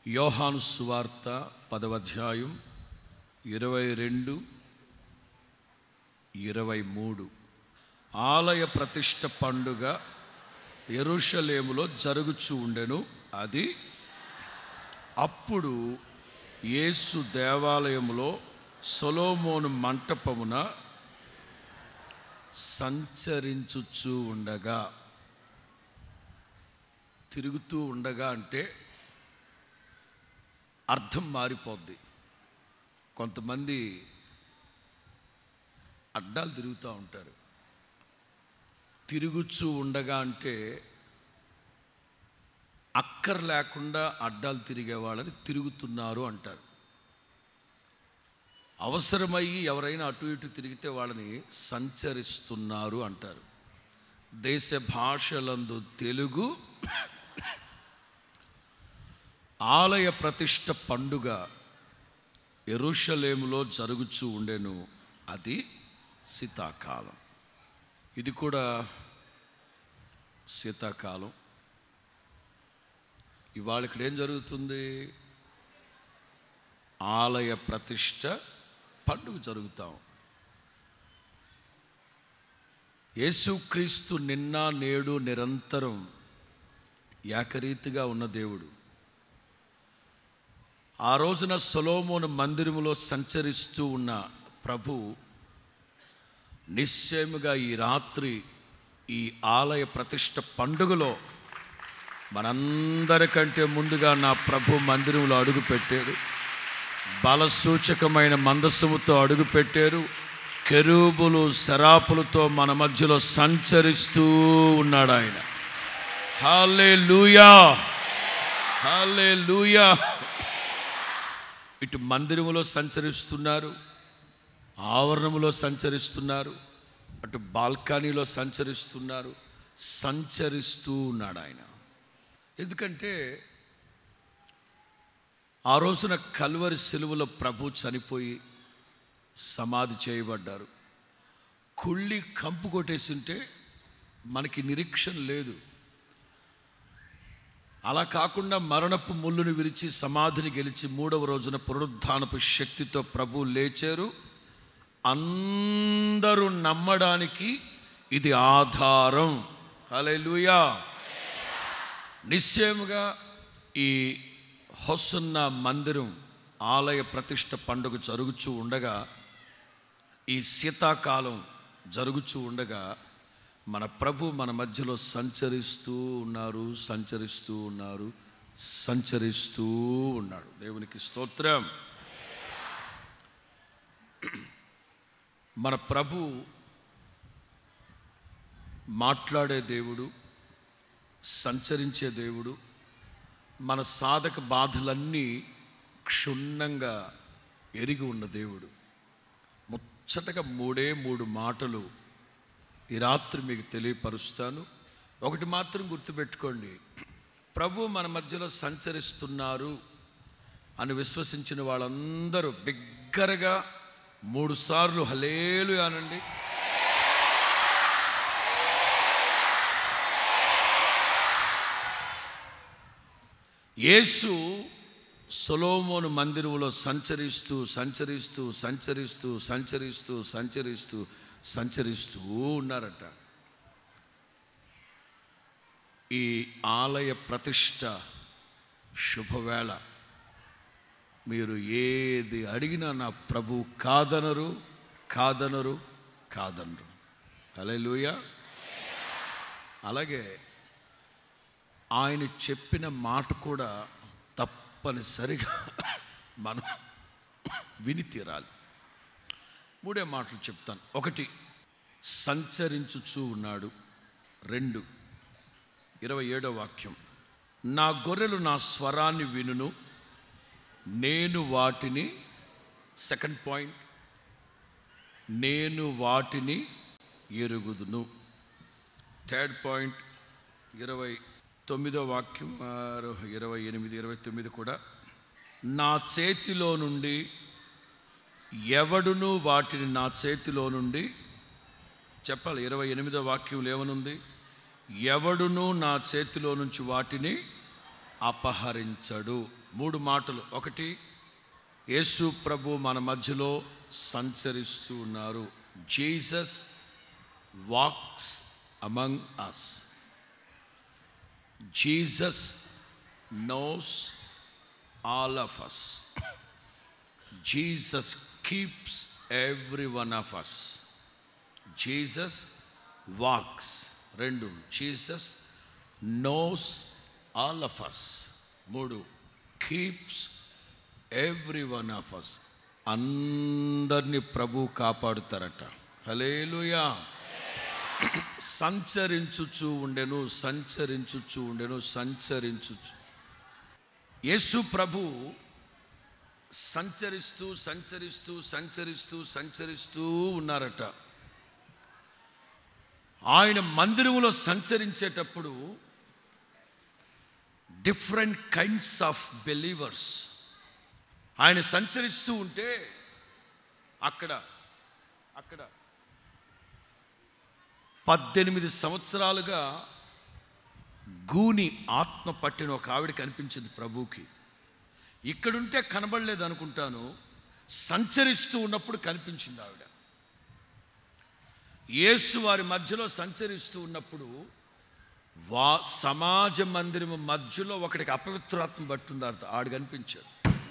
యోహాను సువార్త 10వ అధ్యాయం 22, 23. ఆలయ ప్రతిష్ఠ పండుగ యెరూషలేములో జరుగుచూ ఉండెను. అప్పుడు యేసు దేవాలయములో సొలొమోను మంటపమున సంచరించుచూ ఉండగా, తిరుగుతూ ఉండగా అంటే అర్థం మారిపోద్ది. కొంతమంది అడ్డాలు తిరుగుతూ ఉంటారు. తిరుగుచూ ఉండగా అంటే అక్కర లేకుండా అడ్డాలు తిరిగే వాళ్ళని తిరుగుతున్నారు అంటారు. అవసరమయ్యి ఎవరైనా అటు ఇటు తిరిగితే వాళ్ళని సంచరిస్తున్నారు అంటారు. దేశ భాషలందు తెలుగు ఆలయ ప్రతిష్ఠ పండుగ యెరూషలేములో జరుగుచూ ఉండెను. అది శీతాకాలం. ఇది కూడా శీతాకాలం. ఇవాళ ఇక్కడ ఏం జరుగుతుంది? ఆలయ ప్రతిష్ఠ పండుగ జరుగుతాం. యేసుక్రీస్తు నిన్న నేడు నిరంతరం ఏకరీతిగా ఉన్న దేవుడు. ఆ రోజున సొలొమోను మందిరములో సంచరిస్తూ ఉన్న ప్రభు నిశ్చయముగా ఈ రాత్రి ఈ ఆలయ ప్రతిష్ఠ పండుగలో మనందరికంటే ముందుగా నా ప్రభు మందిరంలో అడుగుపెట్టాడు. బలసూచకమైన మందసముతో అడుగుపెట్టారు. కెరూబులు శరాపులతో మన మధ్యలో సంచరిస్తూ ఉన్నాడు ఆయన. హల్లెలూయా, హల్లెలూయా. ఇటు మందిరములో సంచరిస్తున్నారు, ఆవరణములో సంచరిస్తున్నారు, అటు బాల్కనీలో సంచరిస్తున్నారు. సంచరిస్తూ ఉన్నాడు ఆయన. ఎందుకంటే ఆ రోజున కల్వరి సిలువలో ప్రభు చనిపోయి సమాధి చేయబడ్డారు. కుళ్ళి కంపు కొట్టేసింటే మనకి నిరీక్షణ లేదు. అలా కాకుండా మరణపు ముళ్ళును విరిచి సమాధిని గెలిచి 3వ రోజున పునరుద్ధానపు శక్తితో ప్రభు లేచారు. అందరూ నమ్మడానికి ఇది ఆధారం. హల్లెలూయా. నిశ్చయముగా ఈ హొసన్న మందిరం ఆలయ ప్రతిష్ఠ పండుగ జరుగుచూ ఉండగా, ఈ శీతాకాలం జరుగుచూ ఉండగా మన ప్రభు మన మధ్యలో సంచరిస్తూ ఉన్నాడు. దేవునికి స్తోత్రం. మన ప్రభు మాట్లాడే దేవుడు, సంచరించే దేవుడు. మన సాధక బాధలన్నీ క్షుణ్ణంగా ఎరిగి ఉన్న దేవుడు. ముచ్చటగా 3 మాటలు ఈ రాత్రి మీకు తెలియపరుస్తాను. ఒకటి మాత్రం గుర్తుపెట్టుకోండి, ప్రభు మన మధ్యలో సంచరిస్తున్నారు అని విశ్వసించిన వాళ్ళందరూ బిగ్గరగా 3 సార్లు హల్లెలూయా అనండి. యేసు సొలొమోను మందిరంలో సంచరిస్తూ ఉన్నారట. ఈ ఆలయ ప్రతిష్ఠ శుభవేళ మీరు ఏది అడిగినా నా ప్రభు కాదనరు. హల్లెలూయా. అలాగే ఆయన చెప్పిన మాట కూడా తప్పనిసరిగా మనం విని తీరాలి. 3 మాటలు చెప్తాను. 1, సంచరించుచూ ఉన్నాడు. 2, 27వ వాక్యం, నా గొర్రెలు నా స్వరాన్ని వినును, నేను వాటిని, సెకండ్ పాయింట్, నేను వాటిని ఎరుగుదును. థర్డ్ పాయింట్ 29వ వాక్యం, 28, 29 కూడా, నా చేతిలో నుండి ఎవడును వాటిని నా చేతిలో నుండి, చెప్పాలి. 28వ వాక్యంలో ఏమనుంది? ఎవడును నా చేతిలో నుంచి వాటిని అపహరించడు. 3 మాటలు. ఒకటి, యేసు ప్రభు మన మధ్యలో సంచరిస్తూ ఉన్నారు. Jesus walks among us. Jesus knows all of us. Jesus keeps every one of us. Jesus walks. 2, Jesus knows all of us. 3, keeps every one of us. అందరినీ ప్రభు కాపాడుతారట. హల్లెలూయా. సంచరించుచు ఉండెను. యేసు ప్రభు సంచరిస్తూ ఉన్నారట. ఆయన మందిరంలో సంచరించేటప్పుడు డిఫరెంట్ కైండ్స్ ఆఫ్ బిలీవర్స్. ఆయన సంచరిస్తూ ఉంటే అక్కడ 18 సంవత్సరాలుగా గూని ఆత్మ పట్టిన ఒక ఆవిడ కనిపించింది ప్రభువుకి. ఇక్కడుంటే కనబడలేదు అనుకుంటాను, సంచరిస్తూ ఉన్నప్పుడు కనిపించింది ఆవిడ. యేసు వారి మధ్యలో సంచరిస్తూ ఉన్నప్పుడు సమాజ మందిరం మధ్యలో ఒకటికి అపవిత్రాత్మ పట్టుందాట, ఆడు కనిపించాడు.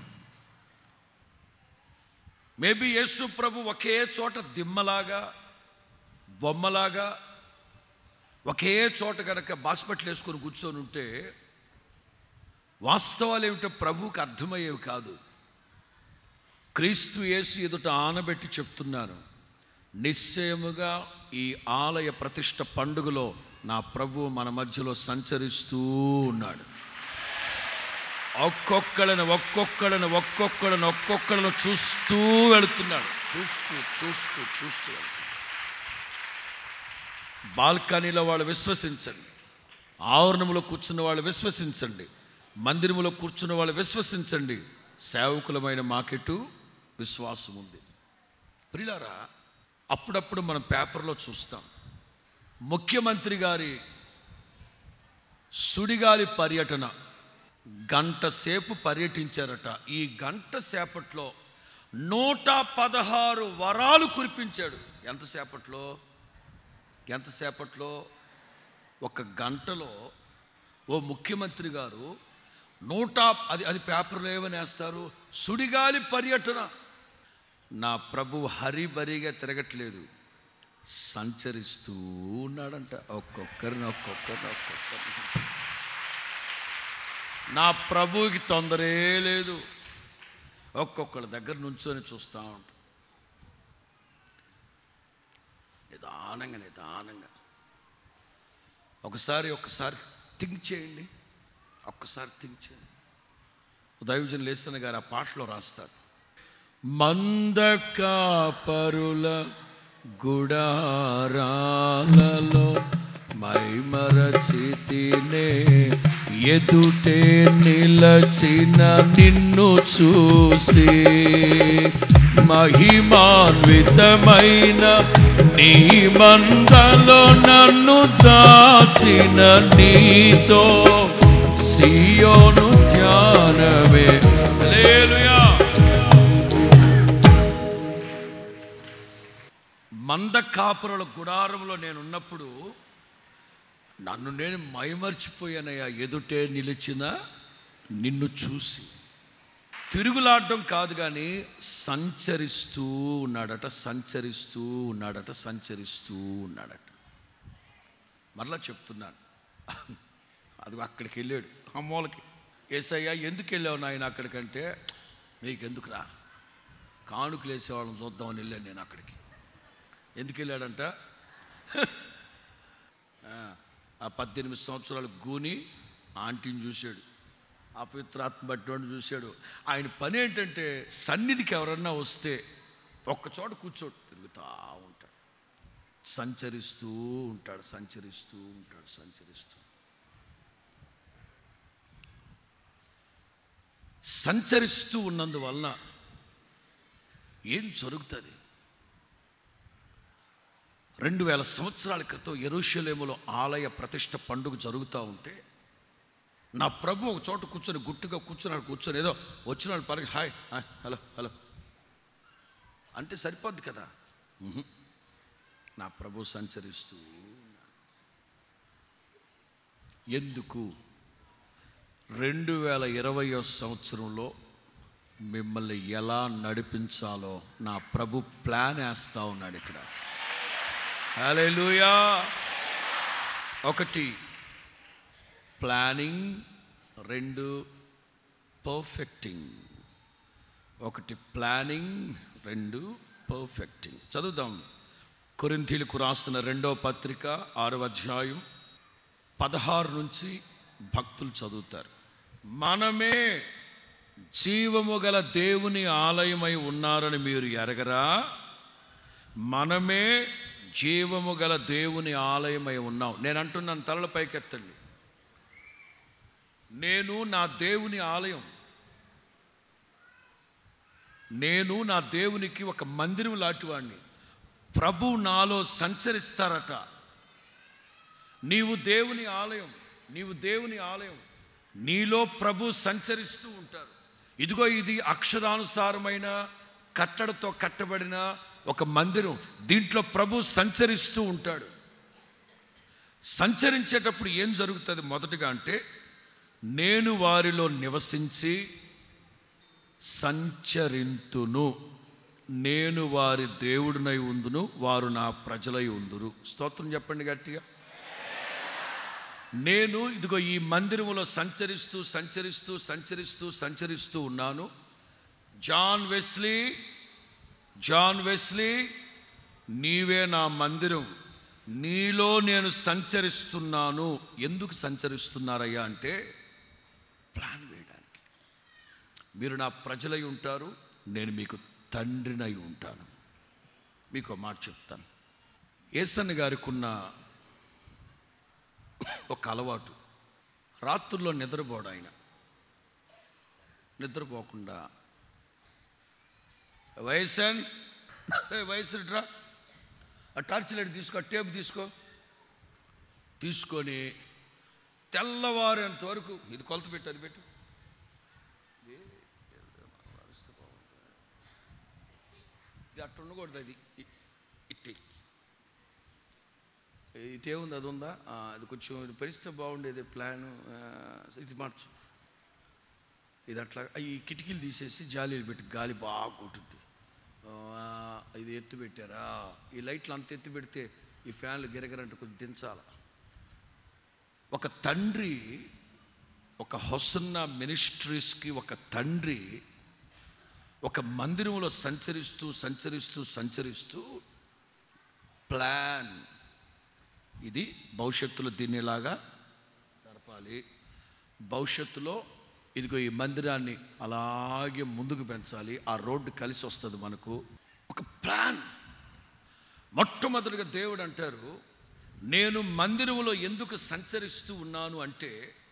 మేబీ యేసు ప్రభు ఒకే చోట దిమ్మలాగా బొమ్మలాగా ఒకే చోట కనుక బాస్పట్లు వేసుకొని కూర్చొని ఉంటే వాస్తవాలు ఏమిటో ప్రభువుకి అర్థమయ్యేవి కాదు. క్రీస్తు యేసు ఎదుట ఆనబెట్టి చెప్తున్నాను, నిశ్చయముగా ఈ ఆలయ ప్రతిష్ఠ పండుగలో నా ప్రభువు మన మధ్యలో సంచరిస్తూ ఉన్నాడు. ఒక్కొక్కళ్ళను చూస్తూ వెళుతున్నాడు. చూస్తూ బాల్కనీలో వాళ్ళు విశ్వసించండి, ఆవరణంలో కూర్చున్న వాళ్ళు విశ్వసించండి, మందిరంలో కూర్చున్న వాళ్ళు విశ్వసించండి. సేవకులమైన మాకెటు విశ్వాసం ఉంది. ప్రియులారా, అప్పుడప్పుడు మనం పేపర్లో చూస్తాం, ముఖ్యమంత్రి గారి సుడిగాలి పర్యటన, గంట సేపు పర్యటించారట. ఈ గంట సేపట్లో 116 వరాలు కురిపించాడు. ఎంతసేపట్లో? ఒక గంటలో ఓ ముఖ్యమంత్రి గారు అది పేపర్లో ఏమని వేస్తారు, సుడిగాలి పర్యటన. నా ప్రభు హరిబరిగా తిరగట్లేదు, సంచరిస్తూ ఉన్నాడంట. ఒక్కొక్కరిని. నా ప్రభువుకి తొందరే లేదు. ఒక్కొక్కళ్ళ దగ్గర నుంచొని చూస్తూ ఉంటాం, నిదానంగా. ఒకసారి థింక్ చేయండి. దైవజన్ లేసన్న గారు ఆ పాటలో రాస్తారు, మందకాపరుల గుడారాలలో మైమరచితినే ఎదుటే నిలచిన నిన్ను చూసి, మహిమాన్వితమైన నీ మందలో నన్ను దాచిన నీతో సియోను ధ్యానమే. హల్లెలూయా. మందకాపురుల గుడారంలో నేనున్నప్పుడు నన్ను నేను మైమర్చిపోయానయ్యా, ఎదుటే నిలిచిన నిన్ను చూసి. తిరుగులాడడం కాదు కానీ సంచరిస్తూ ఉన్నాడట. మరలా చెప్తున్నాను, అది అక్కడికి వెళ్ళాడు, ఆ మూలకి. యేసయ్యా ఎందుకు వెళ్ళావు నాయన అక్కడికంటే, నీకెందుకురా, కానుకలు వేసేవాళ్ళని చూద్దామని వెళ్ళాను నేను అక్కడికి. ఎందుకు వెళ్ళాడంట, ఆ 18 సంవత్సరాలు గూని ఆంటీని చూశాడు, అపవిత్రాత్మ బట్టినోడిని చూశాడు. ఆయన పని ఏంటంటే సన్నిధికి ఎవరన్నా వస్తే ఒక్కచోట కూర్చోడు, తిరుగుతూ ఉంటాడు, సంచరిస్తూ ఉంటాడు. సంచరిస్తూ ఉన్నందువలన ఏం జరుగుతుంది? 2000 సంవత్సరాల క్రితం యెరూషలేములో ఆలయ ప్రతిష్ఠ పండుగ జరుగుతూ ఉంటే నా ప్రభు ఒక చోట కూర్చొని గుట్టుగా కూర్చొని ఏదో వచ్చిన వాళ్ళు పరికి హాయ్ హాయ్ హలో హలో అంటే సరిపోద్ది కదా. నా ప్రభు సంచరిస్తూ ఎందుకు 2020 సంవత్సరంలో మిమ్మల్ని ఎలా నడిపించాలో నా ప్రభు ప్లాన్ వేస్తూ ఉన్నాడు ఇక్కడ. హల్లెలూయా. 1 ప్లానింగ్, 2 పర్ఫెక్టింగ్. 1 planning, 2 perfecting. చదువుదాం. కొరింథీయులకు రాసిన 2వ పత్రిక 6వ అధ్యాయం 16 నుంచి భక్తులు చదువుతారు. మనమే జీవము గల దేవుని ఆలయమై ఉన్నారని మీరు ఎరగరా? మనమే జీవము గల దేవుని ఆలయమై ఉన్నాం. నేను అంటున్నాను, తలల పైకెత్తండి. నేను నా దేవుని ఆలయం. నేను నా దేవునికి ఒక మందిరం లాంటివాడిని. ప్రభు నాలో సంచరిస్తారట. నీవు దేవుని ఆలయం, నీవు దేవుని ఆలయం. నీలో ప్రభు సంచరిస్తూ ఉంటారు. ఇదిగో ఇది అక్షరానుసారమైన కట్టడతో కట్టబడిన ఒక మందిరం. దీంట్లో ప్రభు సంచరిస్తూ ఉంటాడు. సంచరించేటప్పుడు ఏం జరుగుతుంది మొదటగా అంటే, నేను వారిలో నివసించి సంచరింతును. నేను వారి దేవుడినై ఉందును, వారు నా ప్రజలై ఉందురు. స్తోత్రం చెప్పండి గట్టిగా. నేను ఇదిగో ఈ మందిరములో సంచరిస్తూ సంచరిస్తూ సంచరిస్తూ సంచరిస్తూ ఉన్నాను. జాన్ వెస్లీ నీవే నా మందిరం, నీలో నేను సంచరిస్తున్నాను. ఎందుకు సంచరిస్తున్నారయ్యా అంటే, ప్లాన్ వేయడానికి. మీరు నా ప్రజలై ఉంటారు, నేను మీకు తండ్రినై ఉంటాను. మీకు ఒక మాట చెప్తాను. యేసన్న గారికి ఉన్న ఒక అలవాటు, రాత్రుల్లో నిద్రపోడు. ఆయన నిద్రపోకుండా వయసురా ఆ టార్చ్ లైట్ తీసుకో, టేప్ తీసుకొని తెల్లవారేంత వరకు ఇది కొలత పెట్టు, అది పెట్టు, ఇది అట్ట ఉండకూడదు, అది ఇటేముంది, అది ఉందా, అది కొంచెం పరిస్థితి బాగుండేది, ప్లాను ఇది మార్చు, ఇది అట్లా. ఈ కిటికీలు తీసేసి జాలీలు పెట్టి గాలి బాగా కొట్టుద్ది. ఇది ఎత్తు పెట్టారా, ఈ లైట్లు అంత ఎత్తు పెడితే ఈ ఫ్యాన్లు గిరగరంటే కొంచెం దించాల. ఒక తండ్రి, ఒక హొసన్నా మినిస్ట్రీస్కి ఒక తండ్రి ఒక మందిరంలో సంచరిస్తూ ప్లాన్, ఇది భవిష్యత్తులో దీన్నిలాగా జరపాలి, భవిష్యత్తులో ఇదిగో ఈ మందిరాన్ని అలాగే ముందుకు పెంచాలి, ఆ రోడ్డు కలిసి వస్తుంది మనకు. ఒక ప్లాన్. మొట్టమొదటిగా దేవుడు అంటారు, నేను మందిరంలో ఎందుకు సంచరిస్తూ ఉన్నాను అంటే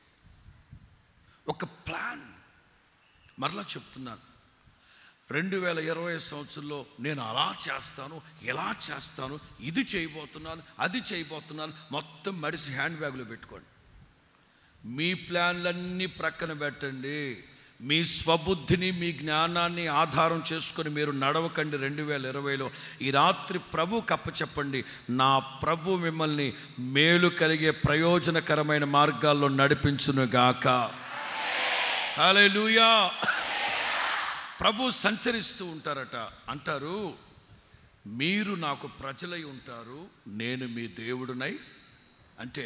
ఒక ప్లాన్. మరలా చెప్తున్నాను, 2020 సంవత్సరంలో నేను అలా చేస్తాను, ఎలా చేస్తాను, ఇది చేయబోతున్నాను, అది చేయబోతున్నాను, మొత్తం మడిసి హ్యాండ్ బ్యాగ్లో పెట్టుకోండి. మీ ప్లాన్లన్నీ ప్రక్కన పెట్టండి. మీ స్వబుద్ధిని, మీ జ్ఞానాన్ని ఆధారం చేసుకొని మీరు నడవకండి. 2020లో ఈ రాత్రి ప్రభు కప్పచెప్పండి. నా ప్రభు మిమ్మల్ని మేలు కలిగే ప్రయోజనకరమైన మార్గాల్లో నడిపించునుగాక. హల్లెలూయా. ప్రభు సంచరిస్తూ ఉంటారట. అంటారు, మీరు నాకు ప్రజలై ఉంటారు, నేను మీ దేవుడునై. అంటే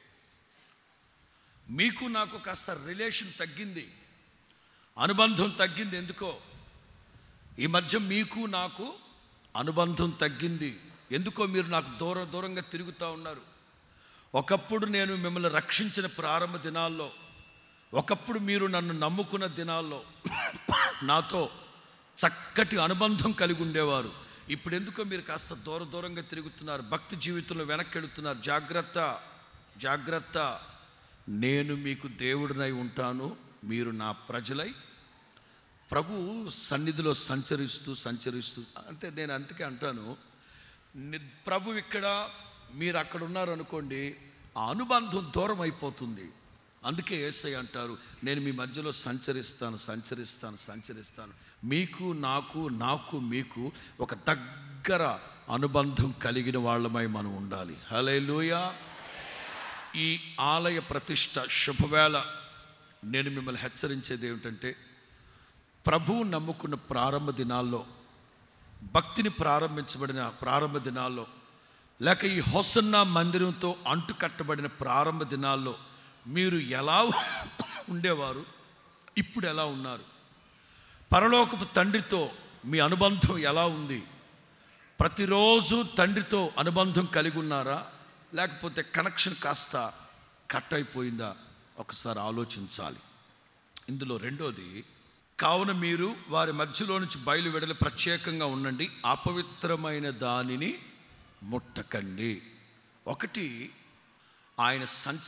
మీకు నాకు కాస్త రిలేషన్ తగ్గింది, అనుబంధం తగ్గింది. ఎందుకో ఈ మధ్య మీకు నాకు అనుబంధం తగ్గింది. ఎందుకో మీరు నాకు దూరంగా తిరుగుతూ ఉన్నారు. ఒకప్పుడు నేను మిమ్మల్ని రక్షించిన ప్రారంభ దినాల్లో, ఒకప్పుడు మీరు నన్ను నమ్ముకున్న దినాల్లో నాతో చక్కటి అనుబంధం కలిగి ఉండేవారు. ఇప్పుడు ఎందుకో మీరు కాస్త దూరంగా తిరుగుతున్నారు, భక్తి జీవితంలో వెనక్కి వెళుతున్నారు. జాగ్రత్త. నేను మీకు దేవుడినై ఉంటాను, మీరు నా ప్రజలై. ప్రభు సన్నిధిలో సంచరిస్తూ అంటే నేను అందుకే అంటాను, ప్రభు ఇక్కడ, మీరు అక్కడ ఉన్నారు అనుకోండి, ఆ అనుబంధం దూరం అయిపోతుంది. అందుకే యేసయ్య అంటారు, నేను మీ మధ్యలో సంచరిస్తాను. మీకు నాకు మీకు ఒక దగ్గర అనుబంధం కలిగిన వాళ్ళమై మనం ఉండాలి. హల్లెలూయా. ఈ ఆలయ ప్రతిష్ట శుభవేళ నేను మిమ్మల్ని హెచ్చరించేది ఏమిటంటే, ప్రభువు నమ్ముకున్న ప్రారంభ దినాల్లో, భక్తిని ప్రారంభించబడిన ప్రారంభ దినాల్లో, లేక ఈ హోసన్నా మందిరంతో అంటుకట్టబడిన ప్రారంభ దినాల్లో మీరు ఎలా ఉండేవారు, ఇప్పుడు ఎలా ఉన్నారు? పరలోకపు తండ్రితో మీ అనుబంధం ఎలా ఉంది? ప్రతిరోజు తండ్రితో అనుబంధం కలిగి ఉన్నారా, లేకపోతే కనెక్షన్ కాస్త కట్ అయిపోయిందా? ఒకసారి ఆలోచించాలి. ఇందులో రెండోది, కావున మీరు వారి మధ్యలో నుంచి బయలువెడలి ప్రత్యేకంగా ఉండండి, అపవిత్రమైన దానిని ముట్టకండి. ఒకటి, ఆయన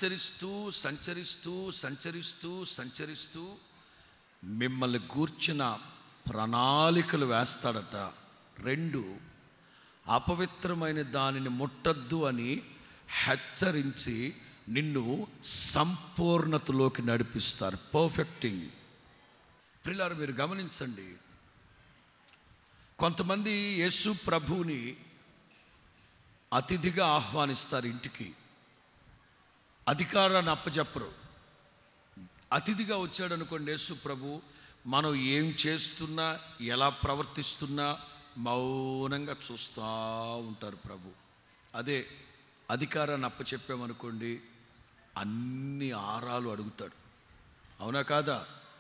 సంచరిస్తూ మిమ్మల్ని గూర్చిన ప్రణాళికలు వేస్తాడట. రెండు, అపవిత్రమైన దానిని ముట్టద్దు అని హెచ్చరించి నిన్ను సంపూర్ణతలోకి నడిపిస్తారు. పర్ఫెక్టింగ్. ప్రియులారా, మీరు గమనించండి, కొంతమంది యేసు ప్రభువుని అతిథిగా ఆహ్వానిస్తారు ఇంటికి, అధికారాన్ని అప్పచెప్పరు. అతిథిగా వచ్చాడు అనుకోండి యేసు ప్రభు, మనం ఏం చేస్తున్నా ఎలా ప్రవర్తిస్తున్నా మౌనంగా చూస్తూ ఉంటారు ప్రభు. అదే అధికారాన్ని అప్పచెప్పామనుకోండి, అన్ని ఆరాలు అడుగుతాడు. అవునా కాదా?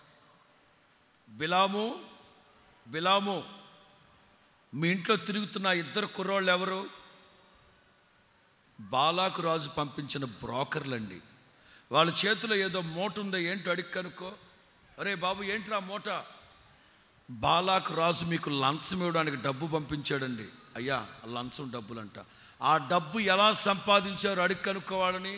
బిలాము మీ ఇంట్లో తిరుగుతున్న ఇద్దరు కుర్రోళ్ళు ఎవరు? బాలాకు రాజు పంపించిన బ్రోకర్లండి. వాళ్ళ చేతిలో ఏదో మూట ఉందో ఏంటో అడిగి కనుక్కో. అరే బాబు, ఏంట్రా మూట? బాలాకు రాజు మీకు లంచం ఇవ్వడానికి డబ్బు పంపించాడండి. అయ్యా, లంచం డబ్బులంట. ఆ డబ్బు ఎలా సంపాదించారు అడిగి కనుక్కోవాలని.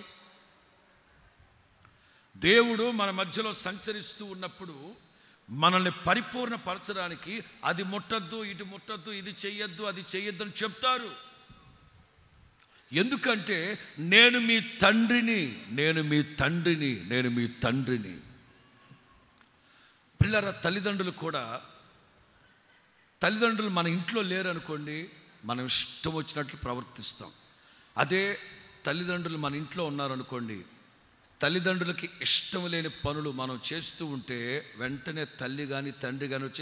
దేవుడు మన మధ్యలో సంచరిస్తూ ఉన్నప్పుడు మనల్ని పరిపూర్ణపరచడానికి అది ముట్టద్దు, ఇటు ముట్టద్దు, ఇది చెయ్యొద్దు, అది చెయ్యొద్దు అని చెప్తారు. ఎందుకంటే నేను మీ తండ్రిని. పిల్లల తల్లిదండ్రులు మన ఇంట్లో లేరు అనుకోండి, మనం ఇష్టం వచ్చినట్లు ప్రవర్తిస్తాం. అదే తల్లిదండ్రులు మన ఇంట్లో ఉన్నారనుకోండి, తల్లిదండ్రులకి ఇష్టం లేని పనులు మనం చేస్తూ ఉంటే వెంటనే తల్లి కానీ తండ్రి కానీ వచ్చి,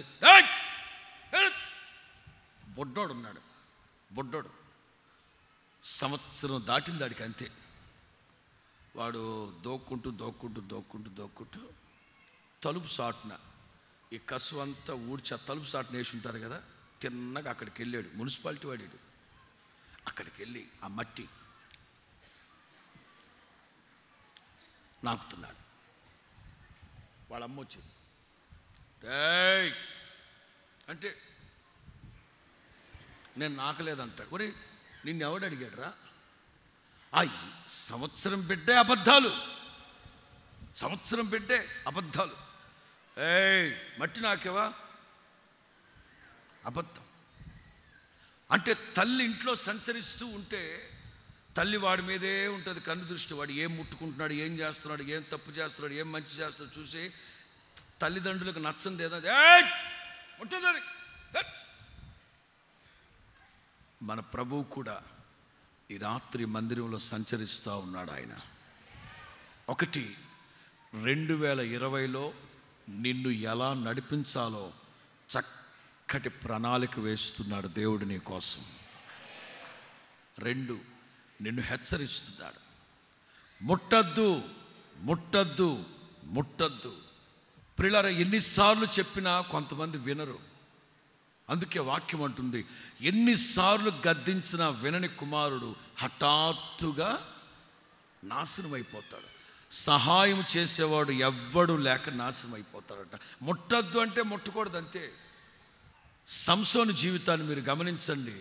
బొడ్డోడు సంవత్సరం దాటింది దాడికి, అంతే. వాడు దోక్కుంటూ తలుపు సాటున ఈ కసు అంతా ఊడ్చి ఆ తలుపు సాటున వేసి ఉంటారు కదా, తిన్నగా అక్కడికి వెళ్ళాడు. మున్సిపాలిటీ వాడాడు. అక్కడికి వెళ్ళి ఆ మట్టి నాకుతున్నాడు. వాళ్ళ అమ్మ వచ్చింది, అంటే నేను నాకలేదంటాడు. ఒరే, నిన్ను ఎవడు అడిగాడురా? ఆ సంవత్సరం పెట్టే అబద్ధాలు. మట్టి నాకేవా? అబద్ధం. అంటే తల్లి ఇంట్లో సంచరిస్తూ ఉంటే తల్లి వాడి మీదే ఉంటుంది కన్ను దృష్టి. వాడు ఏం ముట్టుకుంటున్నాడు, ఏం చేస్తున్నాడు, ఏం తప్పు చేస్తున్నాడు, ఏం మంచి చేస్తున్నాడు చూసి తల్లిదండ్రులకు నచ్చంది ఏదో ఉంటుంది. మన ప్రభువు కూడా ఈ రాత్రి మందిరంలో సంచరిస్తూ ఉన్నాడు. ఆయన 2020లో నిన్ను ఎలా నడిపించాలో చక్కటి ప్రణాళిక వేస్తున్నాడు దేవుడు నీ కోసం. 2, నిన్ను హెచ్చరిస్తున్నాడు, ముట్టద్దు. ప్రియులారా, ఎన్నిసార్లు చెప్పినా కొంతమంది వినరు. అందుకే వాక్యం అంటుంది, ఎన్నిసార్లు గద్దించినా వినని కుమారుడు హఠాత్తుగా నాశనం అయిపోతాడు. సహాయం చేసేవాడు ఎవ్వడు లేక నాశనం అయిపోతాడట. ముట్టద్దు అంటే ముట్టకూడదు, అంతే. సంసోను జీవితాన్ని మీరు గమనించండి.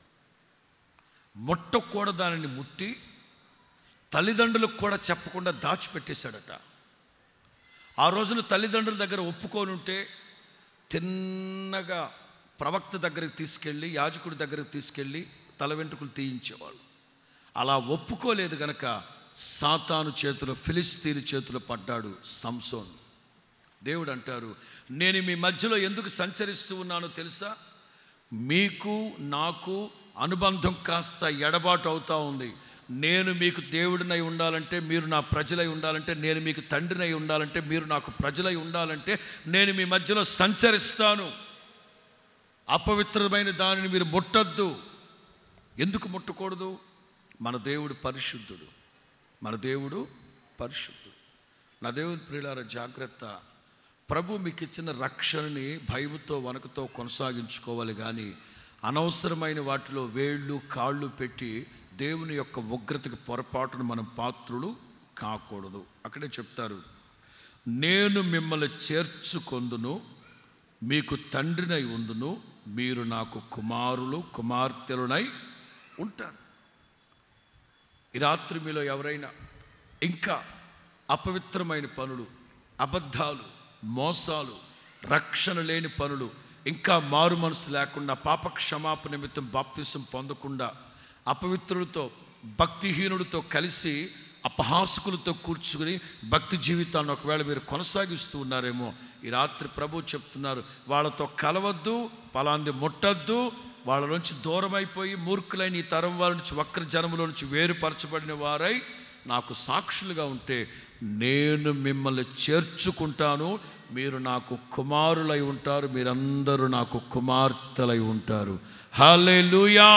ముట్టకూడదానిని ముట్టి తల్లిదండ్రులకు కూడా చెప్పకుండా దాచిపెట్టేశాడట. ఆ రోజున తల్లిదండ్రుల దగ్గర ఒప్పుకోనుంటే తిన్నగా ప్రవక్త దగ్గరికి తీసుకెళ్ళి, యాజకుడి దగ్గరికి తీసుకెళ్ళి తల వెంట్రుకలు తీయించేవాళ్ళు. అలా ఒప్పుకోలేదు గనక సాతాను చేతిలో, ఫిలిస్తీన్ చేతిలో పడ్డాడు సంసోన్. దేవుడు అంటారు, నేను మీ మధ్యలో ఎందుకు సంచరిస్తూ ఉన్నానో తెలుసా? మీకు నాకు అనుబంధం కాస్త ఎడబాటు అవుతూ ఉంది. నేను మీకు దేవుడినై ఉండాలంటే, మీరు నా ప్రజలై ఉండాలంటే, నేను మీకు తండ్రినై ఉండాలంటే, మీరు నాకు ప్రజలై ఉండాలంటే, నేను మీ మధ్యలో సంచరిస్తాను. అపవిత్రమైన దానిని మీరు ముట్టద్దు. ఎందుకు ముట్టకూడదు? మన దేవుడు పరిశుద్ధుడు, మన దేవుడు పరిశుద్ధుడు. నా దేవుని ప్రియులారా, జాగ్రత్త. ప్రభు మీకు ఇచ్చిన రక్షణని భయముతో వణుకుతో కొనసాగించుకోవాలి, కానీ అనవసరమైన వాటిలో వేళ్ళు కాళ్ళు పెట్టి దేవుని యొక్క ఉగ్రతకి పొరపాటును మనం పాత్రులు కాకూడదు. అక్కడే చెప్తారు, నేను మిమ్మల్ని చేర్చుకొందును, మీకు తండ్రినై ఉందును, మీరు నాకు కుమారులు కుమార్తెలునై ఉంటారు. ఈ రాత్రి మీలో ఎవరైనా ఇంకా అపవిత్రమైన పనులు, అబద్ధాలు, మోసాలు, రక్షణ లేని పనులు, ఇంకా మారు మనసు లేకుండా, పాప క్షమాపణ నిమిత్తం బాప్తిసం పొందకుండా, అపవిత్రులతో భక్తిహీనుడితో కలిసి అపహాసకులతో కూర్చుని భక్తి జీవితాన్ని ఒకవేళ మీరు కొనసాగిస్తూ ఉన్నారేమో, ఈ రాత్రి ప్రభు చెప్తున్నారు, వాళ్ళతో కలవద్దు, పలాంది ముట్టద్దు, వాళ్ళ నుంచి దూరం అయిపోయి మూర్ఖులైన ఈ తరం వారి నుంచి, వక్ర జనముల నుంచి వేరుపరచబడిన వారై నాకు సాక్షులుగా ఉంటే నేను మిమ్మల్ని చేర్చుకుంటాను, మీరు నాకు కుమారులై ఉంటారు, మీరందరూ నాకు కుమార్తెలై ఉంటారు. హల్లెలూయా.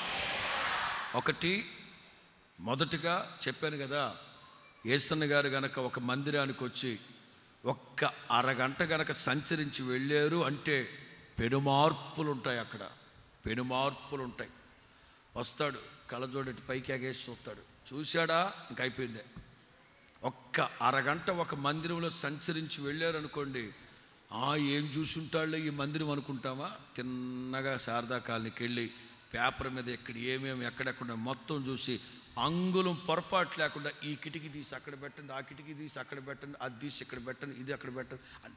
మొదటిగా చెప్పాను కదా, యేసన్న గారు గనక ఒక మందిరానికి వచ్చి ఒక్క అరగంట గనక సంచరించి వెళ్ళారు అంటే పెనుమార్పులు ఉంటాయి. అక్కడ పెనుమార్పులు ఉంటాయి. వస్తాడు, కళ్ళజోడెట్టి పైకి ఎగేసి చూస్తాడు, చూశాడా ఇంక అయిపోయిందే. ఒక్క అరగంట ఒక మందిరంలో సంచరించి వెళ్ళారనుకోండి, ఏం చూసుంటాడులే ఈ మందిరం అనుకుంటామా? తిన్నగా శారదా కాలనీకి వెళ్ళి పేపర్ మీద ఏమేమి ఎక్కడెక్కడ మొత్తం చూసి అంగుళం పొరపాటు లేకుండా ఈ కిటికీ తీసి అక్కడ పెట్టండి, ఆ కిటికీ తీసి అక్కడ పెట్టండి, అది తీసి ఇక్కడ పెట్టండి, ఇది అక్కడ పెట్టండి అని.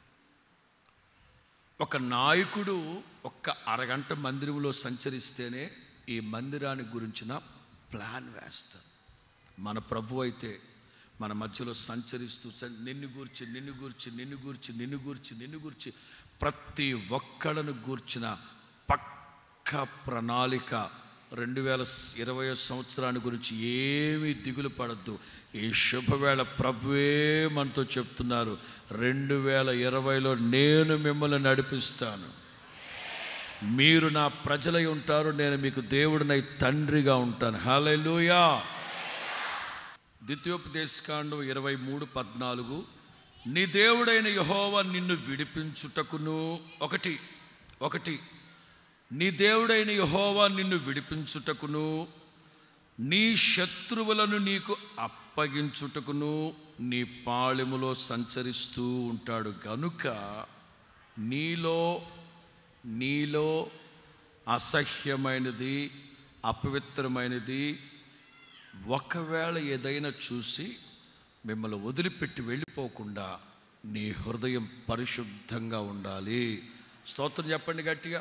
ఒక నాయకుడు ఒక్క అరగంట మందిరంలో సంచరిస్తేనే ఈ మందిరాన్ని గురించిన ప్లాన్ వేస్తారు. మన ప్రభు అయితే మన మధ్యలో సంచరిస్తూ నిన్ను గూర్చి నిన్ను గూర్చి నిన్ను గూర్చి నిన్ను గూర్చి నిన్ను గూర్చి ప్రతి ఒక్కడను గూర్చిన పక్క ప్రణాళిక. 2020 సంవత్సరాన్ని గురించి ఏమీ దిగులు పడద్దు. ఈ శుభవేళ ప్రభువే మనతో చెప్తున్నారు, 2020లో నేను మిమ్మల్ని నడిపిస్తాను, మీరు నా ప్రజలై ఉంటారు, నేను మీకు దేవుడినై తండ్రిగా ఉంటాను. హల్లెలూయా. ద్వితీయోపదేశకాండం 23:14, నీ దేవుడైన యెహోవా నిన్ను విడిపించుటకును, ఒకటి నీ దేవుడైన యెహోవా నిన్ను విడిపించుటకును, నీ శత్రువులను నీకు అప్పగించుటకును నీ పాళెములో సంచరిస్తూ ఉంటాడు. గనుక నీలో అసహ్యమైనది, అపవిత్రమైనది ఒకవేళ ఏదైనా చూసి మిమ్మల్ని వదిలిపెట్టి వెళ్ళిపోకుండా నీ హృదయం పరిశుద్ధంగా ఉండాలి. స్తోత్రం చెప్పండి గట్టిగా.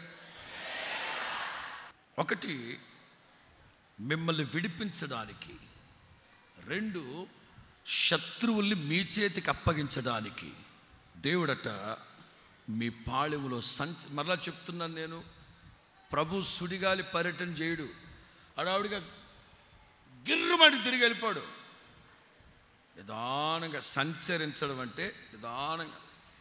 1 మిమ్మల్ని విడిపించడానికి, 2 శత్రువుల్ని మీ చేతికి అప్పగించడానికి దేవుడట మీ పాళెములో మరలా చెప్తున్నాను నేను, ప్రభు సుడిగాలి పర్యటన చేయడు, అడావిడిగా గిర్రుమడి తిరిగి వెళ్ళిపోడు. నిదానంగా సంచరించడం అంటే నిదానంగా.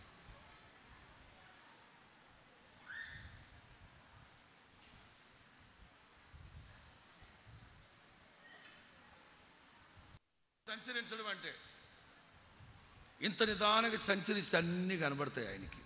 సంచరించడం అంటే ఇంత నిదానంగా సంచరిస్తే అన్నీ కనబడతాయి ఆయనకి.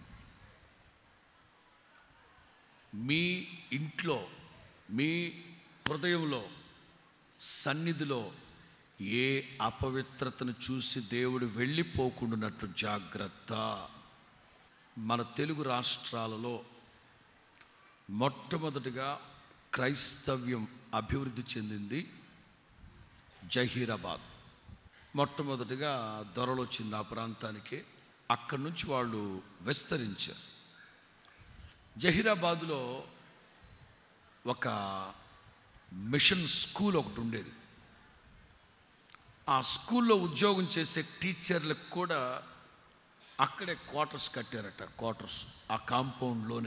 మీ ఇంట్లో, మీ హృదయంలో, సన్నిధిలో ఏ అపవిత్రతను చూసి దేవుడు వెళ్ళిపోకుండానట్లు జాగ్రత్త. మన తెలుగు రాష్ట్రాలలో మొట్టమొదటిగా క్రైస్తవ్యం అభివృద్ధి చెందింది జహీరాబాద్. మొట్టమొదటిగా దొరలు వచ్చింది ఆ ప్రాంతానికి. అక్కడి నుంచి వాళ్ళు విస్తరించారు. జహీరాబాద్లో ఒక మిషన్ స్కూల్ ఒకటి ఉండేది. ఆ స్కూల్లో ఉద్యోగం చేసే టీచర్లకు కూడా అక్కడే క్వార్టర్స్ కట్టారట. క్వార్టర్స్ ఆ కాంపౌండ్లోనే.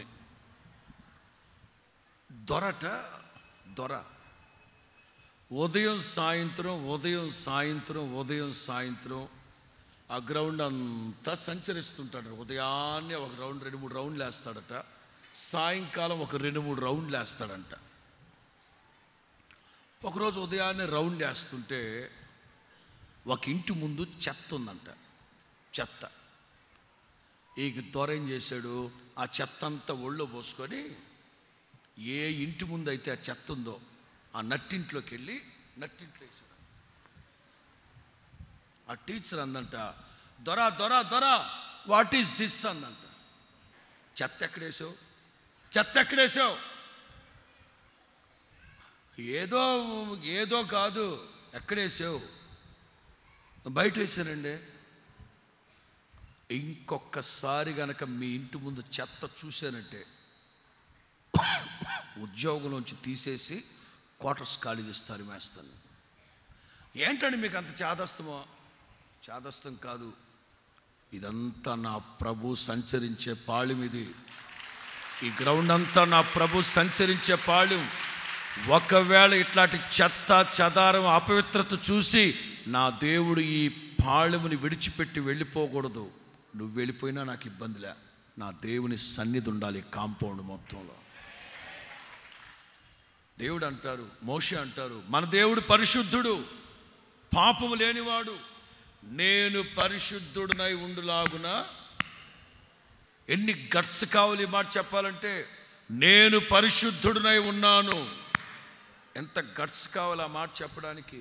దొర ఉదయం సాయంత్రం ఆ గ్రౌండ్ అంతా సంచరిస్తుంటాడు. ఉదయాన్నే ఒక రౌండ్ 2-3 రౌండ్లు వేస్తాడట. సాయంకాలం ఒక 2-3 రౌండ్లు వేస్తాడంట. ఒకరోజు ఉదయాన్నే రౌండ్ వేస్తుంటే ఒక ఇంటి ముందు చెత్త ఉందంట. చెత్త. ఈ దొర ఏం చేశాడు, ఆ చెత్త అంతా ఒళ్ళో పోసుకొని ఏ ఇంటి ముందు అయితే ఆ చెత్త ఉందో ఆ నట్టింట్లోకి వెళ్ళి నట్టింట్లో వేసాడు. ఆ టీచర్ అందంట, దొర వాట్ ఈస్ దిస్ అందంట. చెత్త ఎక్కడేసావు? ఏదో కాదు, ఎక్కడేసావు? బయట వేసానండి. ఇంకొకసారి గనక మీ ఇంటి ముందు చెత్త చూశానంటే ఉద్యోగంలోంచి తీసేసి క్వార్టర్స్ ఖాళీ చేస్తారు, మేస్తాను. ఏంటండి మీకు అంత చాదస్తమో? చాదస్తం కాదు, ఇదంతా నా ప్రభు సంచరించే పాళెం. ఈ గ్రౌండ్ అంతా నా ప్రభు సంచరించే పాళెం. ఒకవేళ ఇట్లాంటి చెత్త చెదారం అపవిత్రత చూసి నా దేవుడు ఈ పాళెముని విడిచిపెట్టి వెళ్ళిపోకూడదు. నువ్వు వెళ్ళిపోయినా నాకు ఇబ్బందిలే, నా దేవుని సన్నిధి ఉండాలి కాంపౌండ్ మొత్తంలో. దేవుడు అంటారు, మోషే అంటారు, మన దేవుడు పరిశుద్ధుడు, పాపము లేనివాడు. నేను పరిశుద్ధుడినై ఉండులాగున. ఎన్ని గట్స్ కావాలి ఈ మాట చెప్పాలంటే, నేను పరిశుద్ధుడినై ఉన్నాను. ఎంత గట్స్ కావాలి ఆ మాట చెప్పడానికి.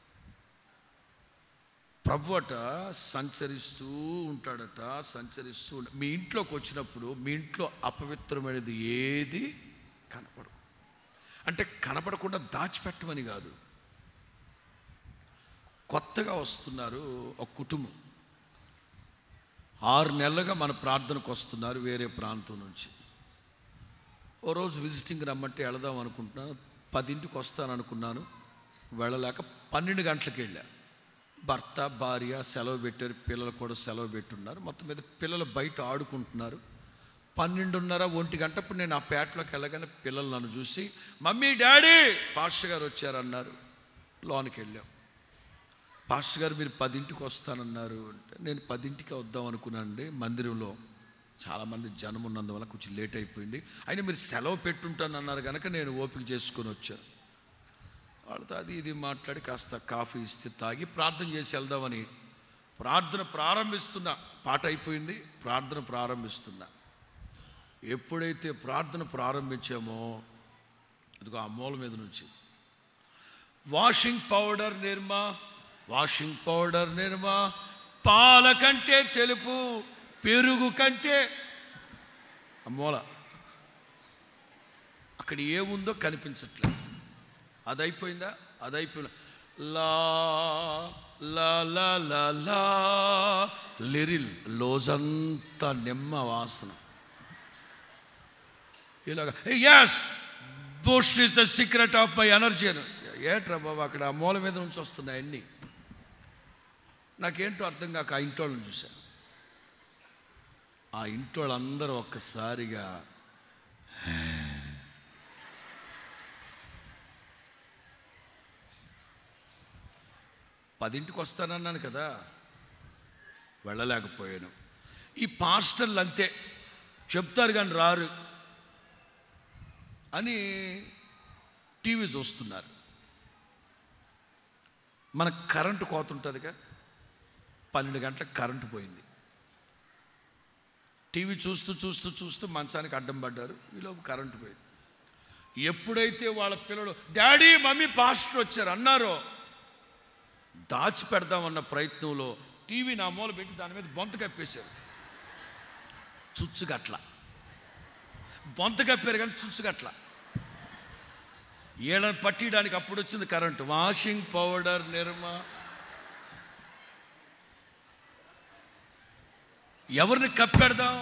ప్రభు అట సంచరిస్తూ ఉంటాడట. మీ ఇంట్లోకి వచ్చినప్పుడు మీ ఇంట్లో అపవిత్రమైనది ఏది కనపడదు. అంటే కనపడకుండా దాచిపెట్టమని కాదు. కొత్తగా వస్తున్నారు ఒక కుటుంబం, 6 నెలలుగా మన ప్రార్థనకు వస్తున్నారు వేరే ప్రాంతం నుంచి. ఓ రోజు విజిటింగ్ రమ్మంటే వెళదాం అనుకుంటున్నాను. 10ంటికి వస్తాననుకున్నాను, వెళ్ళలేక 12 గంటలకు వెళ్ళా. భర్త భార్య సెలవు పెట్టారు, పిల్లలు కూడా సెలవు పెట్టున్నారు. మొత్తం మీద పిల్లలు బయట ఆడుకుంటున్నారు. 12:30, 1 గంట అప్పుడు నేను ఆ పేటలోకి వెళ్ళగానే పిల్లలు నన్ను చూసి, మమ్మీ డాడీ పాస్టర్ గారు వచ్చారన్నారు. లోనికి వెళ్ళాం. పాస్టర్ గారు మీరు 10ంటికి వస్తానన్నారు అంటే, నేను 10ంటికి వద్దాం అనుకున్నానండి. మందిరంలో చాలామంది జనం ఉన్నందువల్ల కొంచెం లేట్ అయిపోయింది. అయినా మీరు సెలవు పెట్టుంటానన్నారు కనుక నేను ఓపిక చేసుకొని వచ్చాను. వాళ్ళతో అది ఇది మాట్లాడి కాస్త కాఫీ ఇస్తే తాగి ప్రార్థన చేసి వెళ్దామని ప్రార్థన ప్రారంభిస్తున్నా. పాట అయిపోయింది, ప్రార్థన ప్రారంభిస్తున్నా. ఎప్పుడైతే ప్రార్థన ప్రారంభించామో అదిగో ఆ మూల మీద నుంచి వాషింగ్ పౌడర్ నిర్మా, పాల కంటే తెలుపు, పెరుగు కంటే. ఆ మూల అక్కడ ఏముందో కనిపించట్లేదు. అది అయిపోయిందా? లా లా లా లా లా లిరిల్ లోజంతా నిమ్మ వాసన. ఇలాగా yes Boost is the secret of my energy అని. ఏంట్రా బాబు అక్కడ ఆ మూల మీద నుంచి వస్తున్నాయి అన్నీ. నాకేంటో అర్థం కాక ఆ ఇంటోళ్ళని చూశాను. ఆ ఇంటోళ్ళందరూ ఒక్కసారిగా 10ంటికి వస్తానన్నాను కదా, వెళ్ళలేకపోయాను. ఈ పాస్టర్లు అంతే, చెప్తారు కానీ రారు అని టీవీ చూస్తున్నారు. మనకు కరెంటు కోత ఉంటుందిగా, 12 గంటలకు కరెంటు పోయింది. టీవీ చూస్తూ మంచానికి అడ్డం పడ్డారు. ఈలోపు కరెంటు పోయింది. ఎప్పుడైతే వాళ్ళ పిల్లలు డాడీ మమ్మీ పాస్టర్ వచ్చారు అన్నారో, దాచి పెడదామన్న ప్రయత్నంలో టీవీ నా మూల పెట్టి దాని మీద బొంత కప్పేశారు. చుచ్చుగట్ల బొంత కప్పారు కానీ చుచ్చుగట్ల. ఏళ్ళని పట్టియడానికి అప్పుడు వచ్చింది కరెంటు. వాషింగ్ పౌడర్ నిర్మా. ఎవరిని కప్పెడదాం?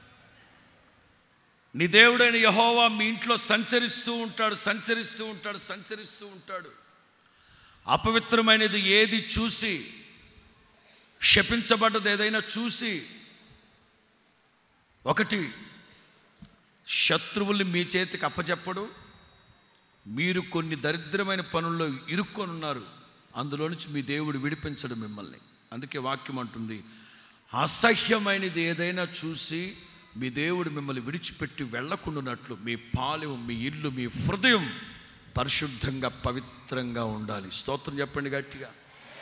నీ దేవుడైన యెహోవా మీ ఇంట్లో సంచరిస్తూ ఉంటాడు. అపవిత్రమైనది ఏది చూసి, శపించబడ్డది ఏదైనా చూసి, ఒకటి శత్రువుల్ని మీ చేతికి అప్పచెప్పడు. మీరు కొన్ని దరిద్రమైన పనుల్లో ఇరుక్కొని ఉన్నారు, అందులో నుంచి మీ దేవుడు విడిపించడు మిమ్మల్ని. అందుకే వాక్యం అంటుంది, అసహ్యమైనది ఏదైనా చూసి మీ దేవుడు మిమ్మల్ని విడిచిపెట్టి వెళ్ళకుండానట్లు మీ పాలెం, మీ ఇల్లు, మీ హృదయం పరిశుద్ధంగా పవిత్రంగా ఉండాలి. స్తోత్రం చెప్పండి గట్టిగా.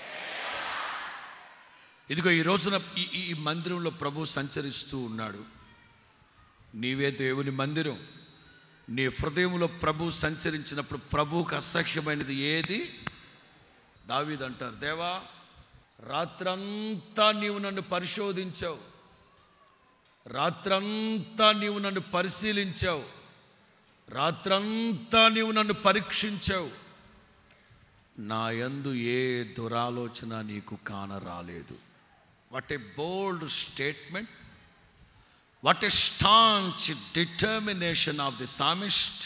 ఇదిగో ఈ రోజున ఈ మందిరంలో ప్రభు సంచరిస్తూ ఉన్నాడు. నీవే దేవుని మందిరం. నీ హృదయంలో ప్రభు సంచరించినప్పుడు ప్రభువుకు అసహ్యమైనది ఏది? దావీదు అంటారు, దేవా రాత్రంతా నీవు నన్ను పరిశోధించావు, రాత్రంతా నీవు నన్ను పరిశీలించావు, రాత్రంతా నీవు నన్ను పరీక్షించావు, నా యందు ఏ దురాలోచన నీకు కానరాలేదు. What a bold statement, what a staunch determination of the psalmist.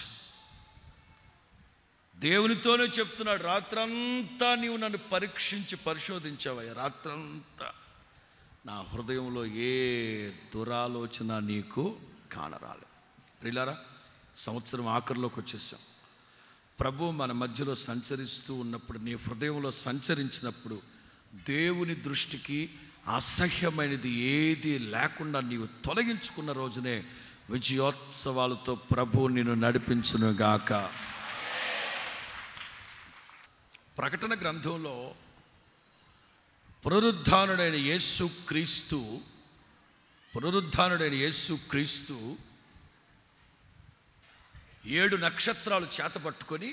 దేవునితోనే చెప్తున్నాడు, రాత్రంతా నీవు నన్ను పరీక్షించి పరిశోధించావయ్యా, రాత్రంతా నా హృదయంలో ఏ దురాలోచన నీకు కానరాలే. ప్రియులారా, సంవత్సరం ఆఖరిలోకి వచ్చేసాం. ప్రభు మన మధ్యలో సంచరిస్తూ ఉన్నప్పుడు, నీ హృదయంలో సంచరించినప్పుడు దేవుని దృష్టికి అసహ్యమైనది ఏది లేకుండా నీవు తొలగించుకున్న రోజునే విజయోత్సవాలతో ప్రభు నిన్ను నడిపించునుగాక. ప్రకటన గ్రంథంలో పునరుద్ధానుడైన యేసుక్రీస్తు 7 నక్షత్రాలు చేతపట్టుకొని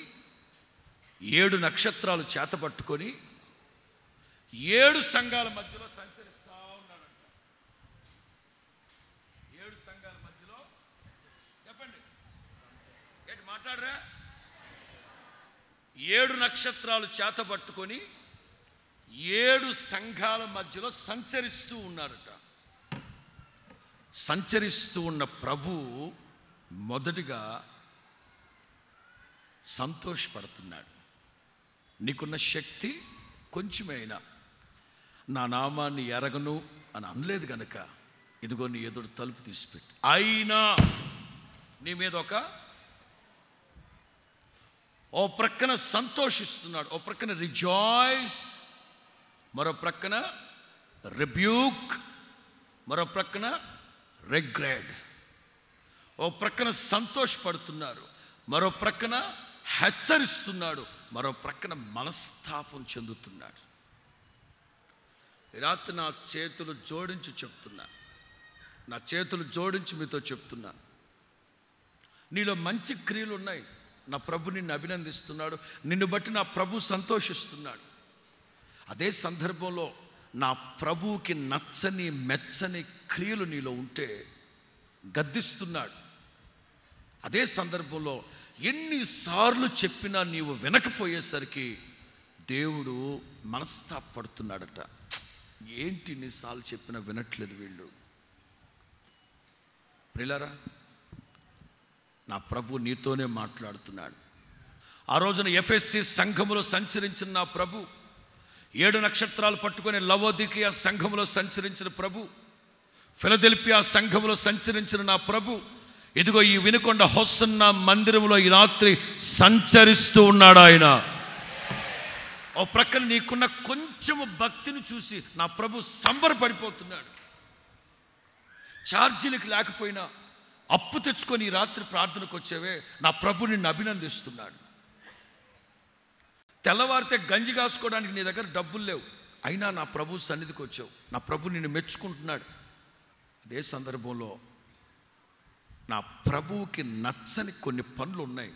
7 సంఘాల మధ్యలో సంచరిస్తూ ఉన్నాడంట. 7 సంఘాల మధ్యలో, చెప్పండి ఏంటి మాట్లాడరా? 7 నక్షత్రాలు చేతపట్టుకొని 7 సంఘాల మధ్యలో సంచరిస్తూ ఉన్నారట. సంచరిస్తూ ఉన్న ప్రభు మొదటిగా సంతోషపడుతున్నాడు. నీకున్న శక్తి కొంచెమైనా నా నామాన్ని ఎరగను అని అనలేదు గనక, ఇదిగో నీ ఎదురు తలుపు తీసిపెట్టి అయినా నీ మీద ఓ ప్రక్కన సంతోషిస్తున్నాడు, ఓ ప్రక్కన రిజాయిస్, మరో ప్రక్కన రిబ్యూక్, మరో ప్రక్కన రిగ్రెట్. ఓ ప్రక్కన సంతోషపడుతున్నారు, మరో ప్రక్కన హెచ్చరిస్తున్నాడు, మరో ప్రక్కన మనస్తాపం చెందుతున్నాడు. రాత్రి నా చేతులు జోడించి మీతో చెప్తున్నాను, నీలో మంచి క్రియలు ఉన్నాయి. నా ప్రభు నిన్ను అభినందిస్తున్నాడు, నిన్ను బట్టి నా ప్రభు సంతోషిస్తున్నాడు. అదే సందర్భంలో నా ప్రభువుకి నచ్చని మెచ్చని క్రియలు నీలో ఉంటే గద్దిస్తున్నాడు. అదే సందర్భంలో ఎన్నిసార్లు చెప్పినా నీవు వినకపోయేసరికి దేవుడు మనస్తాపడుతున్నాడట. ఏంటి ఎన్నిసార్లు చెప్పినా వినట్లేదు వీళ్ళు. ప్రియులారా, నా ప్రభు నీతోనే మాట్లాడుతున్నాడు. ఆ రోజున ఎఫెసీ సంఘములో సంచరించిన నా ప్రభు, 7 నక్షత్రాలు పట్టుకొని లవోదికీయ సంఘములో సంచరించిన ప్రభు, ఫిలదెల్ఫియా సంఘములో సంచరించిన నా ప్రభు, ఇదిగో ఈ వినుకొండ హోసన్న మందిరంలో ఈ రాత్రి సంచరిస్తూ ఉన్నాడు ఆయన. ఓ ప్రక్కన నీకున్న కొంచెము భక్తిని చూసి నా ప్రభు సంబరపడిపోతున్నాడు. ఛార్జీలకు లేకపోయినా అప్పు తెచ్చుకొని ఈ రాత్రి ప్రార్థనకు వచ్చేవే, నా ప్రభు నిన్ను అభినందిస్తున్నాడు. తెల్లవారితే గంజి కాసుకోవడానికి నీ దగ్గర డబ్బులు లేవు, అయినా నా ప్రభు సన్నిధికి వచ్చావు, నా ప్రభు నిన్ను మెచ్చుకుంటున్నాడు. అదే సందర్భంలో నా ప్రభువుకి నచ్చని కొన్ని పనులు ఉన్నాయి,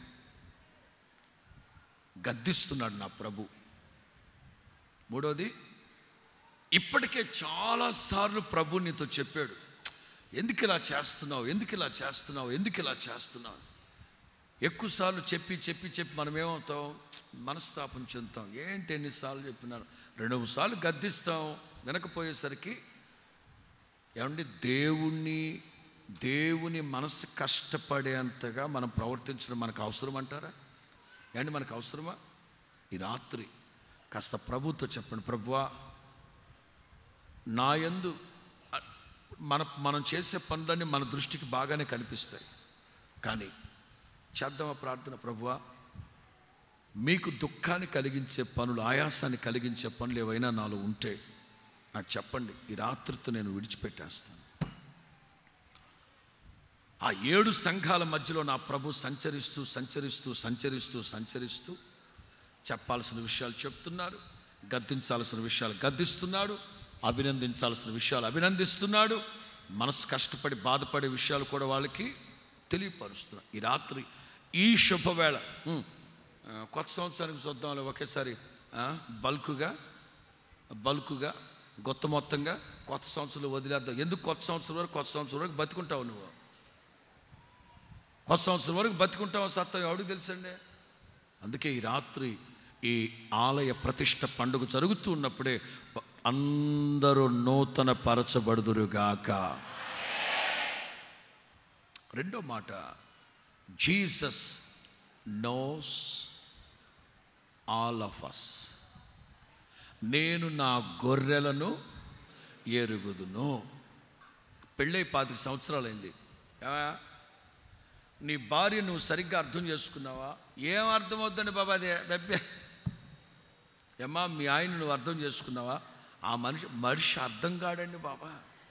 గద్దిస్తున్నాడు నా ప్రభు. మూడోది, ఇప్పటికే చాలాసార్లు ప్రభు నీతో చెప్పాడు, ఎందుకు ఇలా చేస్తున్నావు. ఎక్కువసార్లు చెప్పి మనం ఏమవుతాం, మనస్తాపం చెందుతాం. ఏంటి ఎన్నిసార్లు చెప్పినాను, 2-3 సార్లు గద్దిస్తాం. వినకపోయేసరికి ఏమండి, దేవుని మనసు కష్టపడేంతగా మనం ప్రవర్తించడం మనకు అవసరం అంటారా? ఏమండి, మనకు అవసరమా? ఈ రాత్రి కాస్త ప్రభుతో చెప్పండి, ప్రభువా నా యందు మనం చేసే పనులన్నీ మన దృష్టికి బాగానే కనిపిస్తాయి, కానీ చేద్దామా ప్రార్థన, ప్రభువా మీకు దుఃఖాన్ని కలిగించే పనులు, ఆయాసాన్ని కలిగించే పనులు ఏవైనా నాలో ఉంటే నాకు చెప్పండి, ఈ రాత్రితో నేను విడిచిపెట్టేస్తాను. ఆ 7 సంఘాల మధ్యలో నా ప్రభు సంచరిస్తూ సంచరిస్తూ సంచరిస్తూ సంచరిస్తూ చెప్పాల్సిన విషయాలు చెప్తున్నాడు, గద్దించాల్సిన విషయాలు గద్దిస్తున్నాడు, అభినందించాల్సిన విషయాలు అభినందిస్తున్నాడు, మనసు కష్టపడి బాధపడే విషయాలు కూడా వాళ్ళకి తెలియపరుస్తున్నాడు. ఈ రాత్రి ఈ శుభవేళ కొత్త సంవత్సరానికి చూద్దాం ఒకేసారి బల్కుగా గొత్త మొత్తంగా కొత్త సంవత్సరంలో వదిలేద్దాం. ఎందుకు కొత్త సంవత్సరం వరకు బతుకుంటావు నువ్వు? కొత్త సంవత్సరం వరకు బతుకుంటావు సత్తా ఎవడికి తెలుసండి. అందుకే ఈ రాత్రి ఈ ఆలయ ప్రతిష్ఠ పండుగ జరుగుతూ ఉన్నప్పుడే అందరూ నూతన పరచబడుదురుగాక. రెండో మాట, Jesus knows all of us. నేను నా గొర్రెలను ఎరుగుదును. పెళ్ళై 25 సంవత్సరాలైంది. నీ భార్య నువ్వు సరిగ్గా అర్థం చేసుకున్నావా? ఏం అర్థం అవుద్దండి బాబా, అదే బెబ్బే ఏమ్మా, మీ ఆయన నువ్వు అర్థం చేసుకున్నావా? ఆ మనిషి అర్థం కాడండి బాబా.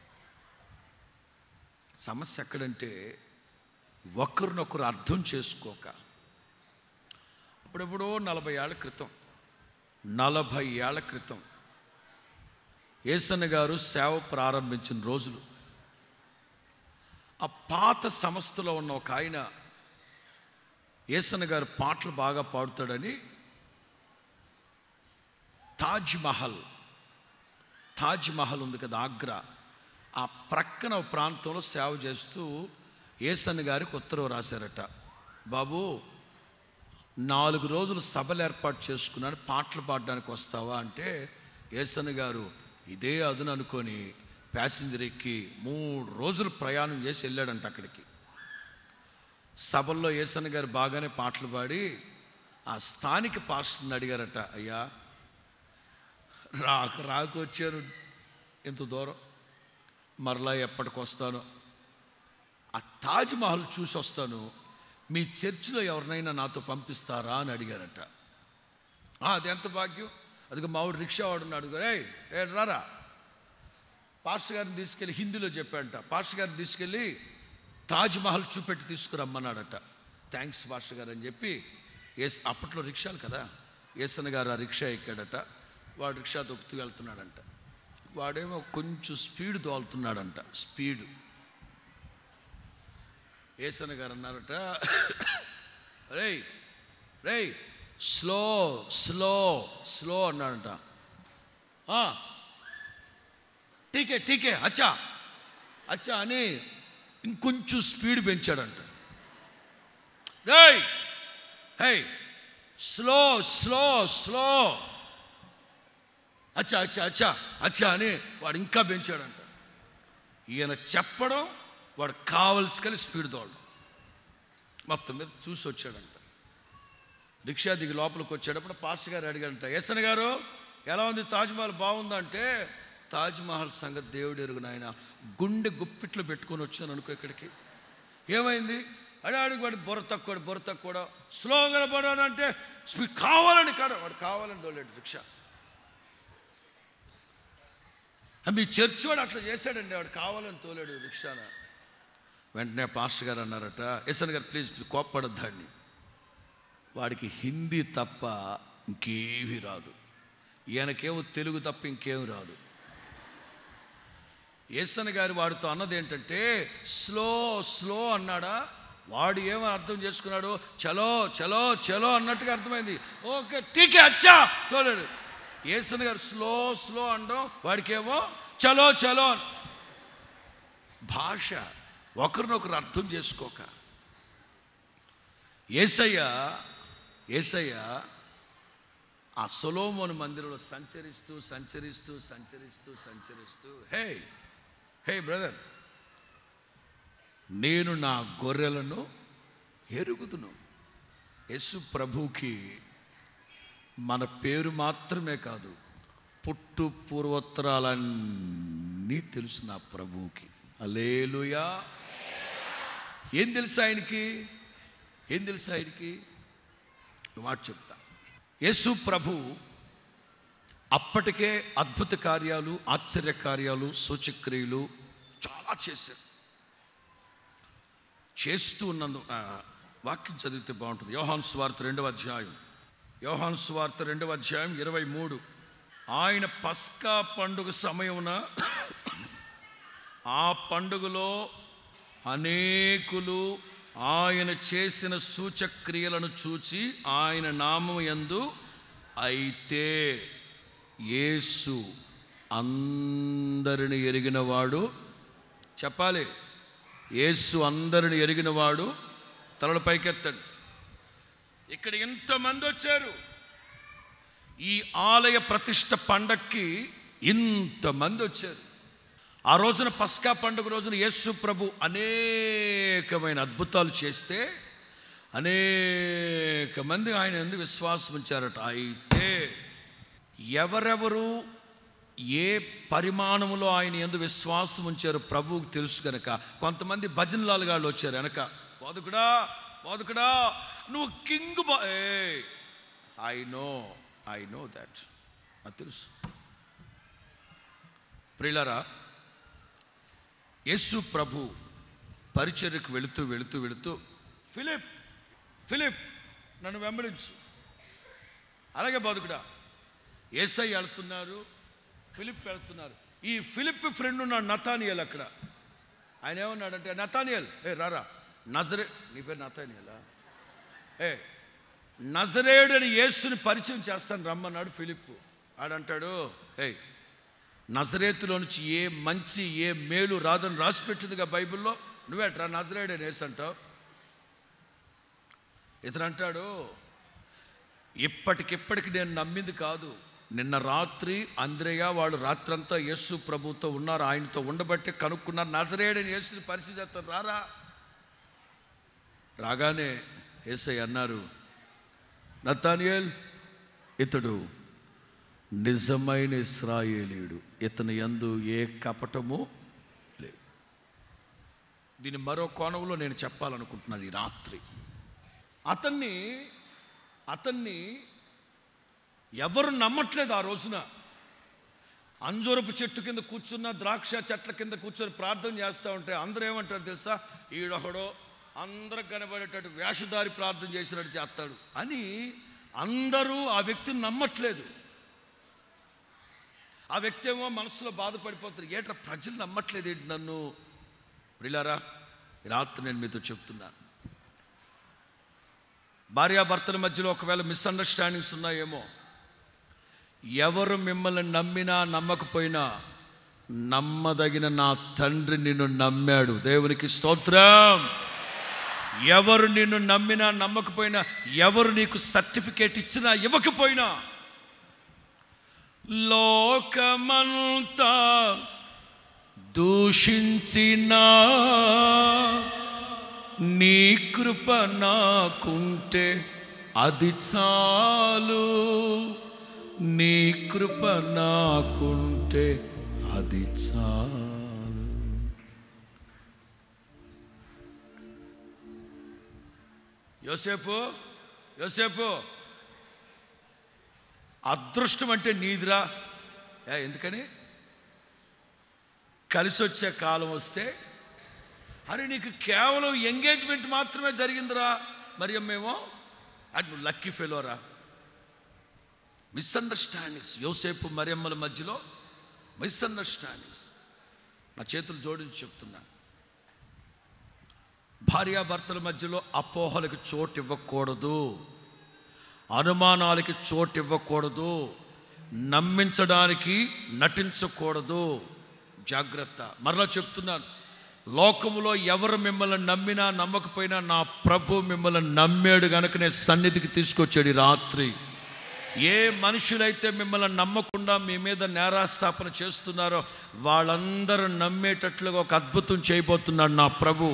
సమస్య ఎక్కడంటే ఒకరినొకరు అర్థం చేసుకోక. అప్పుడెప్పుడో 40 ఏళ్ల క్రితం యేసన్న గారు సేవ ప్రారంభించిన రోజులు, ఆ పాత సంస్థలో ఉన్న ఒక ఆయన యేసన్న గారు పాటలు బాగా పాడుతాడని తాజ్ మహల్ ఉంది కదా ఆగ్రా, ఆ ప్రక్కన ప్రాంతంలో సేవ చేస్తూ యేసన్న గారికి ఉత్తర్వు రాశారట, బాబు 4 రోజులు సభలు ఏర్పాటు చేసుకున్నాను, పాటలు పాడడానికి వస్తావా అంటే యేసన్న గారు ఇదే అదును అనుకొని ప్యాసింజర్ ఎక్కి 3 రోజులు ప్రయాణం చేసి వెళ్ళాడంట అక్కడికి. సభల్లో యేసన్న గారు బాగానే పాటలు పాడి ఆ స్థానిక పాస్టర్ని అడిగారట, అయ్యా రాకు వచ్చారు ఎంత దూరం, మరలా ఎప్పటికి వస్తాను, ఆ తాజ్ మహల్ చూసి వస్తాను, మీ చర్చిలో ఎవరినైనా నాతో పంపిస్తారా అని అడిగారట. అది ఎంత భాగ్యం. అదిగో మావాడు రిక్షా వాడున్నాడు, ఏ రారా, పాస్టర్ గారిని తీసుకెళ్ళి హిందీలో చెప్పాడంట, పాస్టర్ గారిని తీసుకెళ్ళి తాజ్ మహల్ చూపెట్టి తీసుకురమ్మన్నాడట. థ్యాంక్స్ పాస్టర్ గారు అని చెప్పి అప్పట్లో రిక్షాలు కదా, యేసన్న గారు ఆ రిక్షా ఎక్కాడట. వాడు రిక్షా దొక్కుతూ వెళ్తున్నాడంట, వాడేమో కొంచెం స్పీడ్ తోలుతున్నాడంట, స్పీడ్. యేసన్న గారు అన్నారట, రేయ్ స్లో స్లో స్లో అన్నాడంట. టీకే అచ్చా అని ఇంకొంచెం స్పీడ్ పెంచాడంట. హే స్లో స్లో స్లో అచ్చా అని వాడు ఇంకా పెంచాడంట. ఈయన చెప్పడం, వాడు కావలసి స్పీడ్ తోడు మొత్తం మీద చూసి వచ్చాడంట. రిక్షా దిగి లోపలికి వచ్చేటప్పుడు పాస్టర్ గారు అడిగాడంట, యేసన్న గారు ఎలా ఉంది తాజ్మహల్, బాగుందంటే, తాజ్మహల్ సంగతి దేవుడు ఎరుగు నాయన, గుండె గుప్పిట్లో పెట్టుకొని వచ్చాను అనుకో ఇక్కడికి. ఏమైంది అడిగి వాడు బొర్ర తక్కువ స్లోగా పడానంటే స్పీడ్ కావాలని వాడు కావాలని తోలేడు రిక్షా. మీ చర్చ్ వాడు అట్లా చేశాడండి, వాడు కావాలని తోలేడు రిక్షాన. వెంటనే పాస్టర్ గారు అన్నారట, యేసన్న గారు ప్లీజ్ కోప్పడద్దాన్ని, వాడికి హిందీ తప్ప ఇంకేమీ రాదు, ఈయనకేమో తెలుగు తప్ప ఇంకేమి రాదు. యేసన్న గారు వాడితో అన్నది ఏంటంటే స్లో స్లో అన్నాడా, వాడు ఏమో అర్థం చేసుకున్నాడు, చలో చలో చలో అన్నట్టుగా అర్థమైంది. ఓకే టీకే అచ్చా తోలేడు. యేసన్న గారు స్లో స్లో అనడం, వాడికేమో చలో చలో. భాష ఒకరినొకరు అర్థం చేసుకోక. యేసయ్య ఆ సొలొమోను మందిరంలో సంచరిస్తూ హే బ్రదర్, నేను నా గొర్రెలను ఎరుగుదును. యేసు ప్రభుకి మన పేరు మాత్రమే కాదు, పుట్టు పూర్వోత్తరాలన్నీ తెలుసు నా ప్రభువుకి. హల్లెలూయా. ఏం తెలుసు ఆయనకి? ఏం తెలుసు ఆయనకి? మాట చెప్తా. యేసు ప్రభు అప్పటికే అద్భుత కార్యాలు, ఆశ్చర్య కార్యాలు, సూచక్రియలు చాలా చేశారు. చేస్తూ ఉన్నందు వాక్యం చదివితే బాగుంటుంది. యోహాను సువార్త 2వ అధ్యాయం, యోహాను సువార్త 2వ అధ్యాయం 23. ఆయన పస్కా పండుగ సమయమున ఆ పండుగలో అనేకులు ఆయన చేసిన సూచక్రియలను చూచి ఆయన నామము యందు అయితే యేసు అందరిని ఎరిగినవాడు. చెప్పాలి, యేసు అందరిని ఎరిగినవాడు. తలల పైకెత్తండి. ఇక్కడ ఎంతమంది వచ్చారు ఈ ఆలయ ప్రతిష్ఠ పండక్కి? ఇంతమంది వచ్చారు. ఆ రోజున పస్కా పండుగ రోజున యేసు ప్రభు అనేకమైన అద్భుతాలు చేస్తే అనేక మంది ఆయన యందు విశ్వాసం ఉంచారట. అయితే ఎవరెవరు ఏ పరిమాణంలో ఆయన యందు విశ్వాసం ఉంచారు ప్రభువుకు తెలుసు కనుక కొంతమంది భజనలాలుగాళ్ళు వచ్చారు వెనక. బోధకుడా బోధకుడా నువ్వు కింగ్ ఐ నో దాట్, నాకు తెలుసు. ప్రియులారా, యేసు ప్రభు పరిచర్యకు వెళుతూ వెళుతూ వెళుతూ ఫిలిప్ నన్ను వెంబడించు. అలాగే బోధకుడా యేసై వెళ్తున్నారు, ఫిలిప్ వెళ్తున్నారు. ఈ ఫిలిప్ ఫ్రెండ్ ఉన్నాడు నతానియేల్. అక్కడ ఆయన ఏమన్నాడంటే, నతానియేల్ రారా, నీ పేరు నతానియేలా? నజరేయుడు అని యేసుని పరిచయం చేస్తాను రమ్మన్నాడు ఫిలిప్. ఆడంటాడు, నజరేతులో నుంచి ఏ మంచి ఏ మేలు రాదని రాసిపెట్టిందిగా బైబిల్లో, నువ్వేట్రా నజరేయుడు అని యేసు అంటావు? ఇతను అంటాడు, ఇప్పటికిప్పటికి నేను నమ్మింది కాదు, నిన్న రాత్రి అంద్రేయ వాళ్ళు రాత్రంతా యేసు ప్రభుతో ఉన్నారు, ఆయనతో ఉండబట్టి కనుక్కున్నారు. నజరేయుడు అని యేసుని పరిచయం చేస్తాను రారా. రాగానే యేసయ్య అన్నారు, నతానియేల్ ఇతడు నిజమైన ఇశ్రాయేలీయుడు, ఇతని యందు ఏ కపటము లేదు. దీని మరో కోణంలో నేను చెప్పాలనుకుంటున్నాను ఈ రాత్రి. అతన్ని ఎవరు నమ్మట్లేదు. ఆ రోజున అంజూరపు చెట్టు కింద కూర్చున్న, ద్రాక్ష చెట్ల కింద కూర్చొని ప్రార్థన చేస్తూ ఉంటే అందరూ ఏమంటారు తెలుసా? ఈడొకడో అందరికి కనబడేటట్టు వేషధారి ప్రార్థన చేసినట్టు చేస్తాడు అని అందరూ ఆ వ్యక్తిని నమ్మట్లేదు. ఆ వ్యక్తి ఏమో మనసులో బాధపడిపోతారు, ఏట్రా ప్రజలు నమ్మట్లేదు ఏంటి నన్ను. ప్రియులారా, రాత్రి నేను మీతో చెప్తున్నాను, భార్యాభర్తల మధ్యలో ఒకవేళ మిస్అండర్స్టాండింగ్స్ ఉన్నాయేమో. ఎవరు మిమ్మల్ని నమ్మినా నమ్మకపోయినా నమ్మదగిన నా తండ్రి నిన్ను నమ్మాడు. దేవునికి స్తోత్రం. ఎవరు నిన్ను నమ్మినా నమ్మకపోయినా, ఎవరు నీకు సర్టిఫికేట్ ఇచ్చినా ఇవ్వకపోయినా, లోకమంతా దూషించినా నీ కృప నాకుంటే అది చాలు, నీ కృప నాకుంటే అది చాలు. యోసేపు అదృష్టం అంటే నీదిరా. ఎందుకని? కలిసి వచ్చే కాలం వస్తే, అరే నీకు కేవలం ఎంగేజ్మెంట్ మాత్రమే జరిగిందిరా మరి అమ్మేమో అది నువ్వు లక్కీ ఫెలోరా. మిస్అండర్స్టాండింగ్స్, యోసేపు మరియమ్మల మధ్యలో మిస్అండర్స్టాండింగ్స్. నా చేతులు జోడించి చెప్తున్నాను, భార్యాభర్తల మధ్యలో అపోహలకు చోటు ఇవ్వకూడదు, అనుమానాలకి చోటు ఇవ్వకూడదు, నమ్మించడానికి నటించకూడదు. జాగ్రత్త. మరలా చెప్తున్నాను, లోకములో ఎవరు మిమ్మల్ని నమ్మినా నమ్మకపోయినా నా ప్రభు మిమ్మల్ని నమ్మాడు గనుక నేను సన్నిధికి తీసుకొచ్చాడు ఈ రాత్రి. ఏ మనుషులైతే మిమ్మల్ని నమ్మకుండా మీ మీద నేరాస్థాపన చేస్తున్నారో వాళ్ళందరూ నమ్మేటట్లుగా ఒక అద్భుతం చేయబోతున్నాడు నా ప్రభు.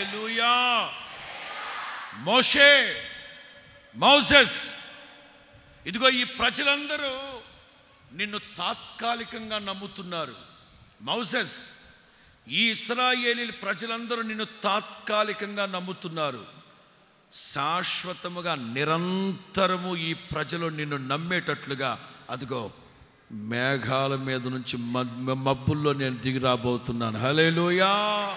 హల్లెలూయా. మోసెస్ ఇదిగో ఈ ప్రజలందరూ నిన్ను తాత్కాలికంగా నమ్ముతున్నారు. మోసెస్, ఈ ఇశ్రాయేలీయుల ప్రజలందరూ నిన్ను తాత్కాలికంగా నమ్ముతున్నారు. శాశ్వతముగా నిరంతరము ఈ ప్రజలు నిన్ను నమ్మేటట్లుగా అదిగో మేఘాల మీద నుంచి మబ్బుల్లో నేను దిగి రాబోతున్నాను. హల్లెలూయా.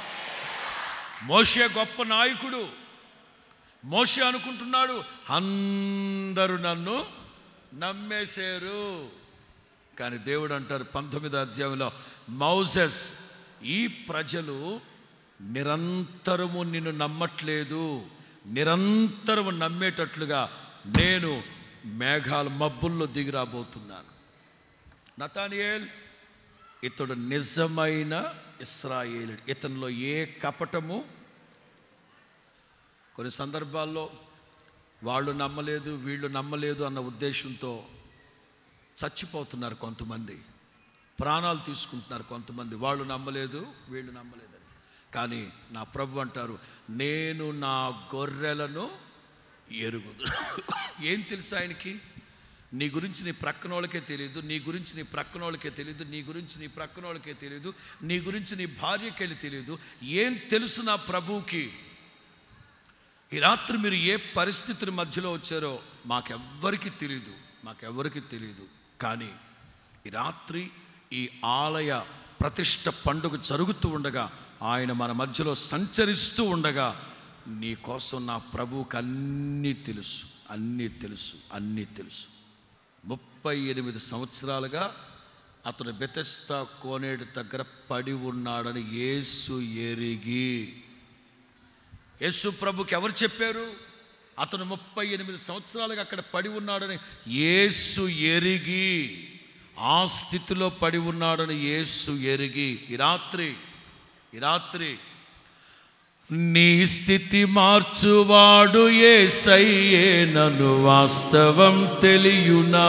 మోషే గొప్ప నాయకుడు. మోషే అనుకుంటున్నాడు, అందరూ నన్ను నమ్మేశారు. కానీ దేవుడు అంటారు 19వ అధ్యాయంలో, మోసెస్, ఈ ప్రజలు నిరంతరము నిన్ను నమ్మట్లేదు, నిరంతరము నమ్మేటట్లుగా నేను మేఘాల మబ్బుల్లో దిగి రాబోతున్నాను. నతానియేల్, ఇతడు నిజమైన ఇశ్రాయేలుడు. ఇతనిలో ఏ కపటము. కొన్ని సందర్భాల్లో వాళ్ళు నమ్మలేదు, వీళ్ళు నమ్మలేదు అన్న ఉద్దేశంతో చచ్చిపోతున్నారు కొంతమంది, ప్రాణాలు తీసుకుంటున్నారు కొంతమంది. వాళ్ళు నమ్మలేదు, వీళ్ళు నమ్మలేదని. కానీ నా ప్రభు అంటారు, నేను నా గొర్రెలను ఎరుగుదు. ఏం తెలుసు ఆయనకి? నీ గురించి నీ ప్రక్కన వాళ్ళకే తెలియదు, నీ గురించి నీ ప్రక్కన వాళ్ళకే తెలియదు, నీ గురించి నీ ప్రక్కన వాళ్ళకే తెలియదు, నీ గురించి నీ భార్యకెళ్ళి తెలియదు. ఏం తెలుసు నా ప్రభువుకి? ఈ రాత్రి మీరు ఏ పరిస్థితుల మధ్యలో వచ్చారో మాకెవ్వరికి తెలియదు. కానీ ఈ రాత్రి ఈ ఆలయ ప్రతిష్ఠ పండుగ జరుగుతూ ఉండగా, ఆయన మన మధ్యలో సంచరిస్తూ ఉండగా, నీ కోసం నా ప్రభువుకి అన్నీ తెలుసు. 38 సంవత్సరాలుగా అతను బెతెస్దా కోనేటి దగ్గర పడి ఉన్నాడని యేసు ఎరిగి, యేసు ప్రభుకి ఎవరు చెప్పారు? అతను 38 సంవత్సరాలుగా అక్కడ పడి ఉన్నాడని యేసు ఎరిగి, ఆ స్థితిలో పడి ఉన్నాడని యేసు ఎరిగి, ఈ రాత్రి నీ స్థితి మార్చువాడు యేసయ్యే, నన్ను వాస్తవం తెలియునా.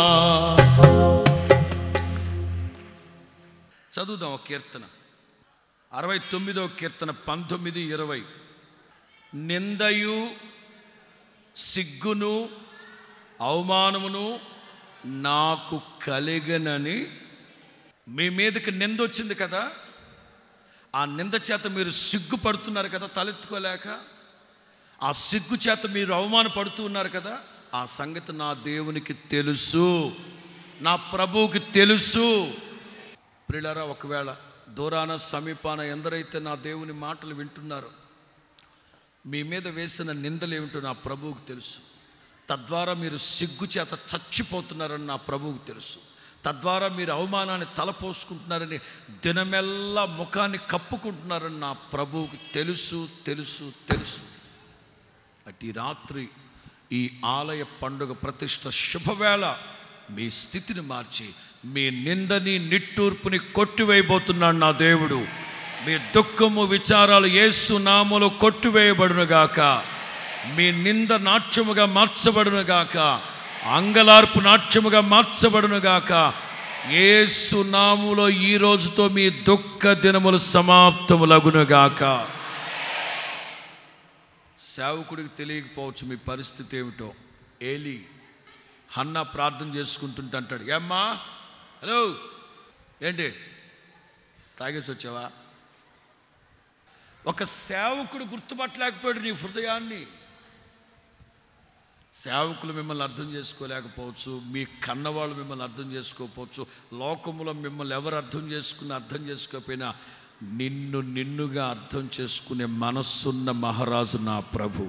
చదువుదాం ఒక కీర్తన, 69వ కీర్తన 19-20. నిందయు సిగ్గును అవమానమును నాకు కలిగనని. మీ మీదకి నింద వచ్చింది కదా, ఆ నింద చేత మీరు సిగ్గుపడుతున్నారు కదా, తలెత్తుకోలేక. ఆ సిగ్గు చేత మీరు అవమానపడుతూ ఉన్నారు కదా. ఆ సంగతి నా దేవునికి తెలుసు, నా ప్రభువుకి తెలుసు. ప్రియులారా, ఒకవేళ దూరాన సమీపాన ఎందరైతే నా దేవుని మాటలు వింటున్నారో, మీ మీద వేసిన నిందలు ఏమిటో నా ప్రభువుకు తెలుసు. తద్వారా మీరు సిగ్గు చేత చచ్చిపోతున్నారని నా ప్రభువుకు తెలుసు. తద్వారా మీరు అవమానాన్ని తలపోసుకుంటున్నారని, దినమెల్లా ముఖాన్ని కప్పుకుంటున్నారని నా ప్రభువుకు తెలుసు. అటు రాత్రి ఈ ఆలయ పండుగ ప్రతిష్ఠ శుభవేళ మీ స్థితిని మార్చి, మీ నిందని నిట్టూర్పుని కొట్టివేయబోతున్నాడు నా దేవుడు. మీ దుఃఖము విచారాలు యేసు నామములో కొట్టివేయబడునుగాక. మీ నింద నాట్యముగా మార్చబడునుగాక, అంగలార్పు నాట్యముగా మార్చబడునుగాక. యేసు నామములో ఈ రోజుతో మీ దుఃఖ దినములు సమాప్తములగునుగాక. సేవకుడికి తెలియకపోవచ్చు మీ పరిస్థితి ఏమిటో. ఏలీ హన్నా ప్రార్థన చేసుకుంటుంటే అంటాడు, ఏమ్మా, హలో, ఏంటి తాగేసి వచ్చావా? ఒక సేవకుడు గుర్తుపట్టలేకపోయాడు నీ హృదయాన్ని. సేవకులు మిమ్మల్ని అర్థం చేసుకోలేకపోవచ్చు, మీ కన్నవాళ్ళు మిమ్మల్ని అర్థం చేసుకోకపోవచ్చు, లోకములో మిమ్మల్ని ఎవరు అర్థం చేసుకోకపోయినా నిన్నుగా అర్థం చేసుకునే మనస్సున్న మహారాజు నా ప్రభు.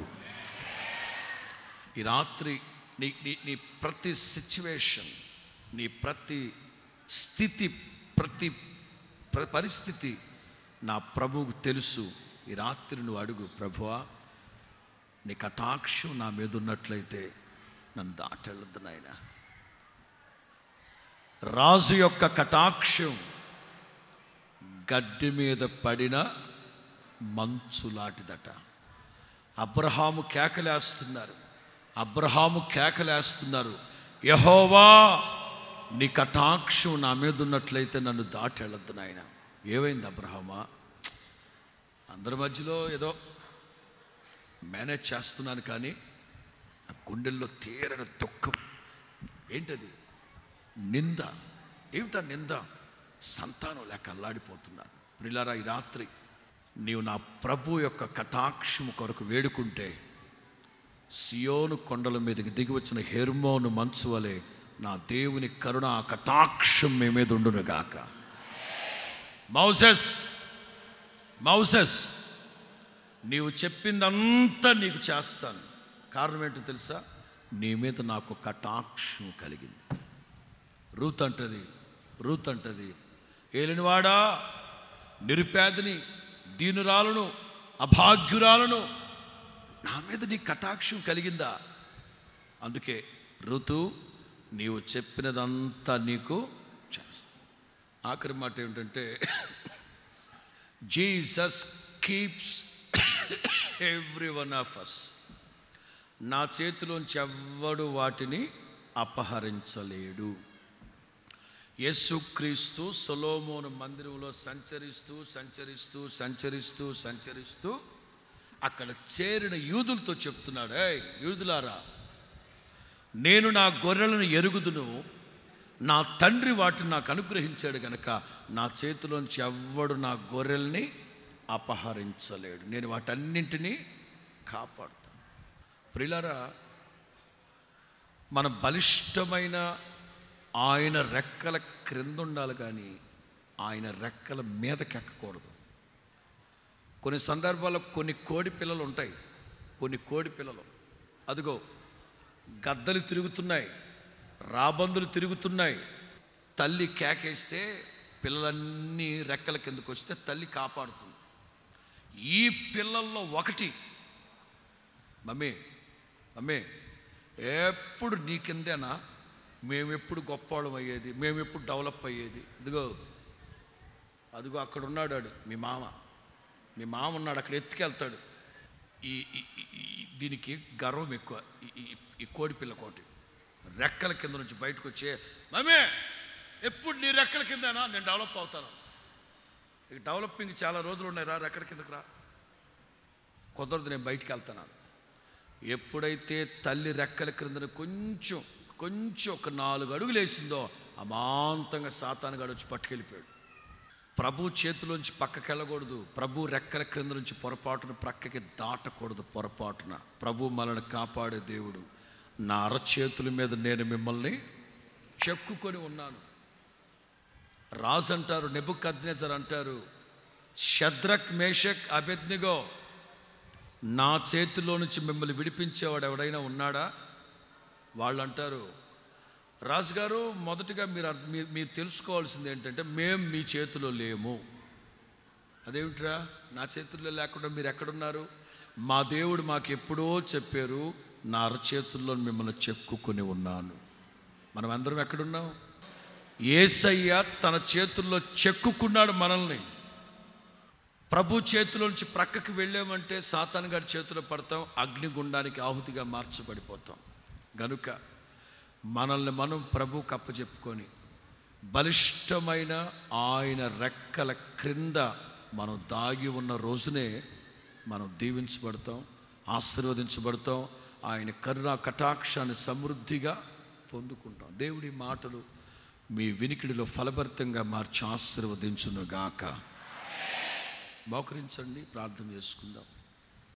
ఈ రాత్రి నీ ప్రతి సిచ్యువేషన్, నీ ప్రతి స్థితి, ప్రతి పరిస్థితి నా ప్రభువుకు తెలుసు. ఈ రాత్రి నువ్వు అడుగు, ప్రభువా, నీ కటాక్షం నా మీద ఉన్నట్లయితే నన్ను దాటెళ్ళద్దు నాయన. రాజు యొక్క కటాక్షం గడ్డి మీద పడిన మంచు లాంటిదట. అబ్రహాము కేకలేస్తున్నారు, యెహోవా, నీ కటాక్షం నా మీద ఉన్నట్లయితే నన్ను దాటెళ్ళద్దు నాయన. ఏమైంది అబ్రహామా? అందరి మధ్యలో ఏదో మేనేజ్ చేస్తున్నాను, కానీ ఆ గుండెల్లో తీరని దుఃఖం, ఏంటది? నింద. ఏమిటా నింద? సంతానం లేక అల్లాడిపోతున్నాను. ప్రియులారా, ఈ రాత్రి నీవు నా ప్రభు యొక్క కటాక్షము కొరకు వేడుకుంటే సియోను కొండల మీదకి దిగి వచ్చిన హెర్మోను మంచు వలె నా దేవుని కరుణ కటాక్షం మీ మీద ఉండును గాక. మౌసెస్, నీవు చెప్పిందంతా నీకు చేస్తాను. కారణం ఏంటో తెలుసా? నీ మీద నాకు కటాక్షం కలిగింది. రూత్ అంటది, ఏలినవాడా, నిరుపేదని, దీనురాలను, అభాగ్యురాలను, నా మీద నీ కటాక్షం కలిగిందా? అందుకే ఋతు, నీవు చెప్పినదంతా నీకు చేస్తా. ఆఖరి మాట ఏమిటంటే, Jesus keeps every one of us. నా చేతిలోంచి ఎవ్వడు వాటిని అపహరించలేడు. యేసుక్రీస్తు సొలొమోను మందిరంలో సంచరిస్తూ అక్కడ చేరిన యూదులతో చెప్తున్నాడు, ఏయ్ యూదులారా, నేను నా గొర్రెలను ఎరుగుదును, నా తండ్రి వాటిని నాకు అనుగ్రహించాడు గనక నా చేతిలోంచి ఎవ్వడు నా గొర్రెల్ని అపహరించలేడు. నేను వాటన్నింటినీ కాపాడుతాను. ప్రియులారా, మన బలిష్టమైన ఆయన రెక్కల క్రింద ఉండాలి, కానీ ఆయన రెక్కల మీదకి ఎక్కకూడదు. కొన్ని సందర్భాల్లో కొన్ని కోడి పిల్లలు ఉంటాయి. అదిగో గద్దలు తిరుగుతున్నాయి, రాబందులు తిరుగుతున్నాయి. తల్లి కేకేస్తే పిల్లలన్నీ రెక్కల కిందకు వస్తే తల్లి కాపాడుతుంది. ఈ పిల్లల్లో ఒకటి, మమ్మీ ఎప్పుడు నీ కిందేనా, మేమెప్పుడు గొప్పవాళ్ళం అయ్యేది, మేమెప్పుడు డెవలప్ అయ్యేది. అదిగో అక్కడ ఉన్నాడు మీ మామ ఉన్నాడు, అక్కడ ఎత్తుకెళ్తాడు. దీనికి గర్వం ఎక్కువ. ఈ కోడి పిల్ల కోటి రెక్కల కింద నుంచి బయటకు వచ్చే, మమ్మీ ఎప్పుడు నీ రెక్కల కిందేనా, నేను డెవలప్ అవుతాను. ఇక డెవలపింగ్ చాలా రోజులు ఉన్నాయి, రా రెక్కల కిందకు రా. కుదరదు, నేను బయటికి వెళ్తాను. ఎప్పుడైతే తల్లి రెక్కల క్రింద కొంచెం ఒక 4 అడుగులు వేసిందో అమాంతంగా సాతానుగాడు వచ్చి పట్టుకెళ్ళిపోయాడు. ప్రభు చేతిలోంచి పక్కకి వెళ్ళకూడదు. ప్రభు రెక్కల క్రింద నుంచి పొరపాటున ప్రక్కకి దాటకూడదు. పొరపాటున ప్రభు మనల్ని కాపాడే దేవుడు. నా అరచేతుల మీద నేను మిమ్మల్ని చెక్కుకొని ఉన్నాను. రాజు అంటారు, నెబుకద్నెజర్ అంటారు, షద్రక్, మేషక్, అబేద్నెగో, నా చేతిలో నుంచి మిమ్మల్ని విడిపించేవాడు ఎవడైనా ఉన్నాడా? వాళ్ళు అంటారు, రాజుగారు, మొదటిగా మీరు తెలుసుకోవాల్సింది ఏంటంటే, మేము మీ చేతిలో లేము. అదేమిట్రా, నా చేతుల్లో లేకుండా మీరు ఎక్కడున్నారు? మా దేవుడు మాకు ఎప్పుడో చెప్పారు, నా అరచేతుల్లో మిమ్మల్ని చెక్కుకొని ఉన్నాను. మనం అందరం ఎక్కడున్నాం? యేసయ్య తన చేతుల్లో చెక్కుకున్నాడు మనల్ని. ప్రభు చేతిలో నుంచి ప్రక్కకి వెళ్ళామంటే సాతాను గారి చేతిలో పడతాం, అగ్నిగుండానికి ఆహుతిగా మార్చబడిపోతాం. గనుక మనల్ని మనం ప్రభువుకు అప్పచెప్పుకొని బలిష్టమైన ఆయన రెక్కల క్రింద మనం దాగి ఉన్న రోజునే మనం దీవించబడతాం, ఆశీర్వదించబడతాం. ఆయన కరుణా కటాక్షాన్ని సమృద్ధిగా పొందుకుంటాం. దేవుడి మాటలు మీ వినికిడిలో ఫలభరితంగా మార్చి ఆశీర్వదించును గాక. మోకరించండి, ప్రార్థన చేసుకుందాం.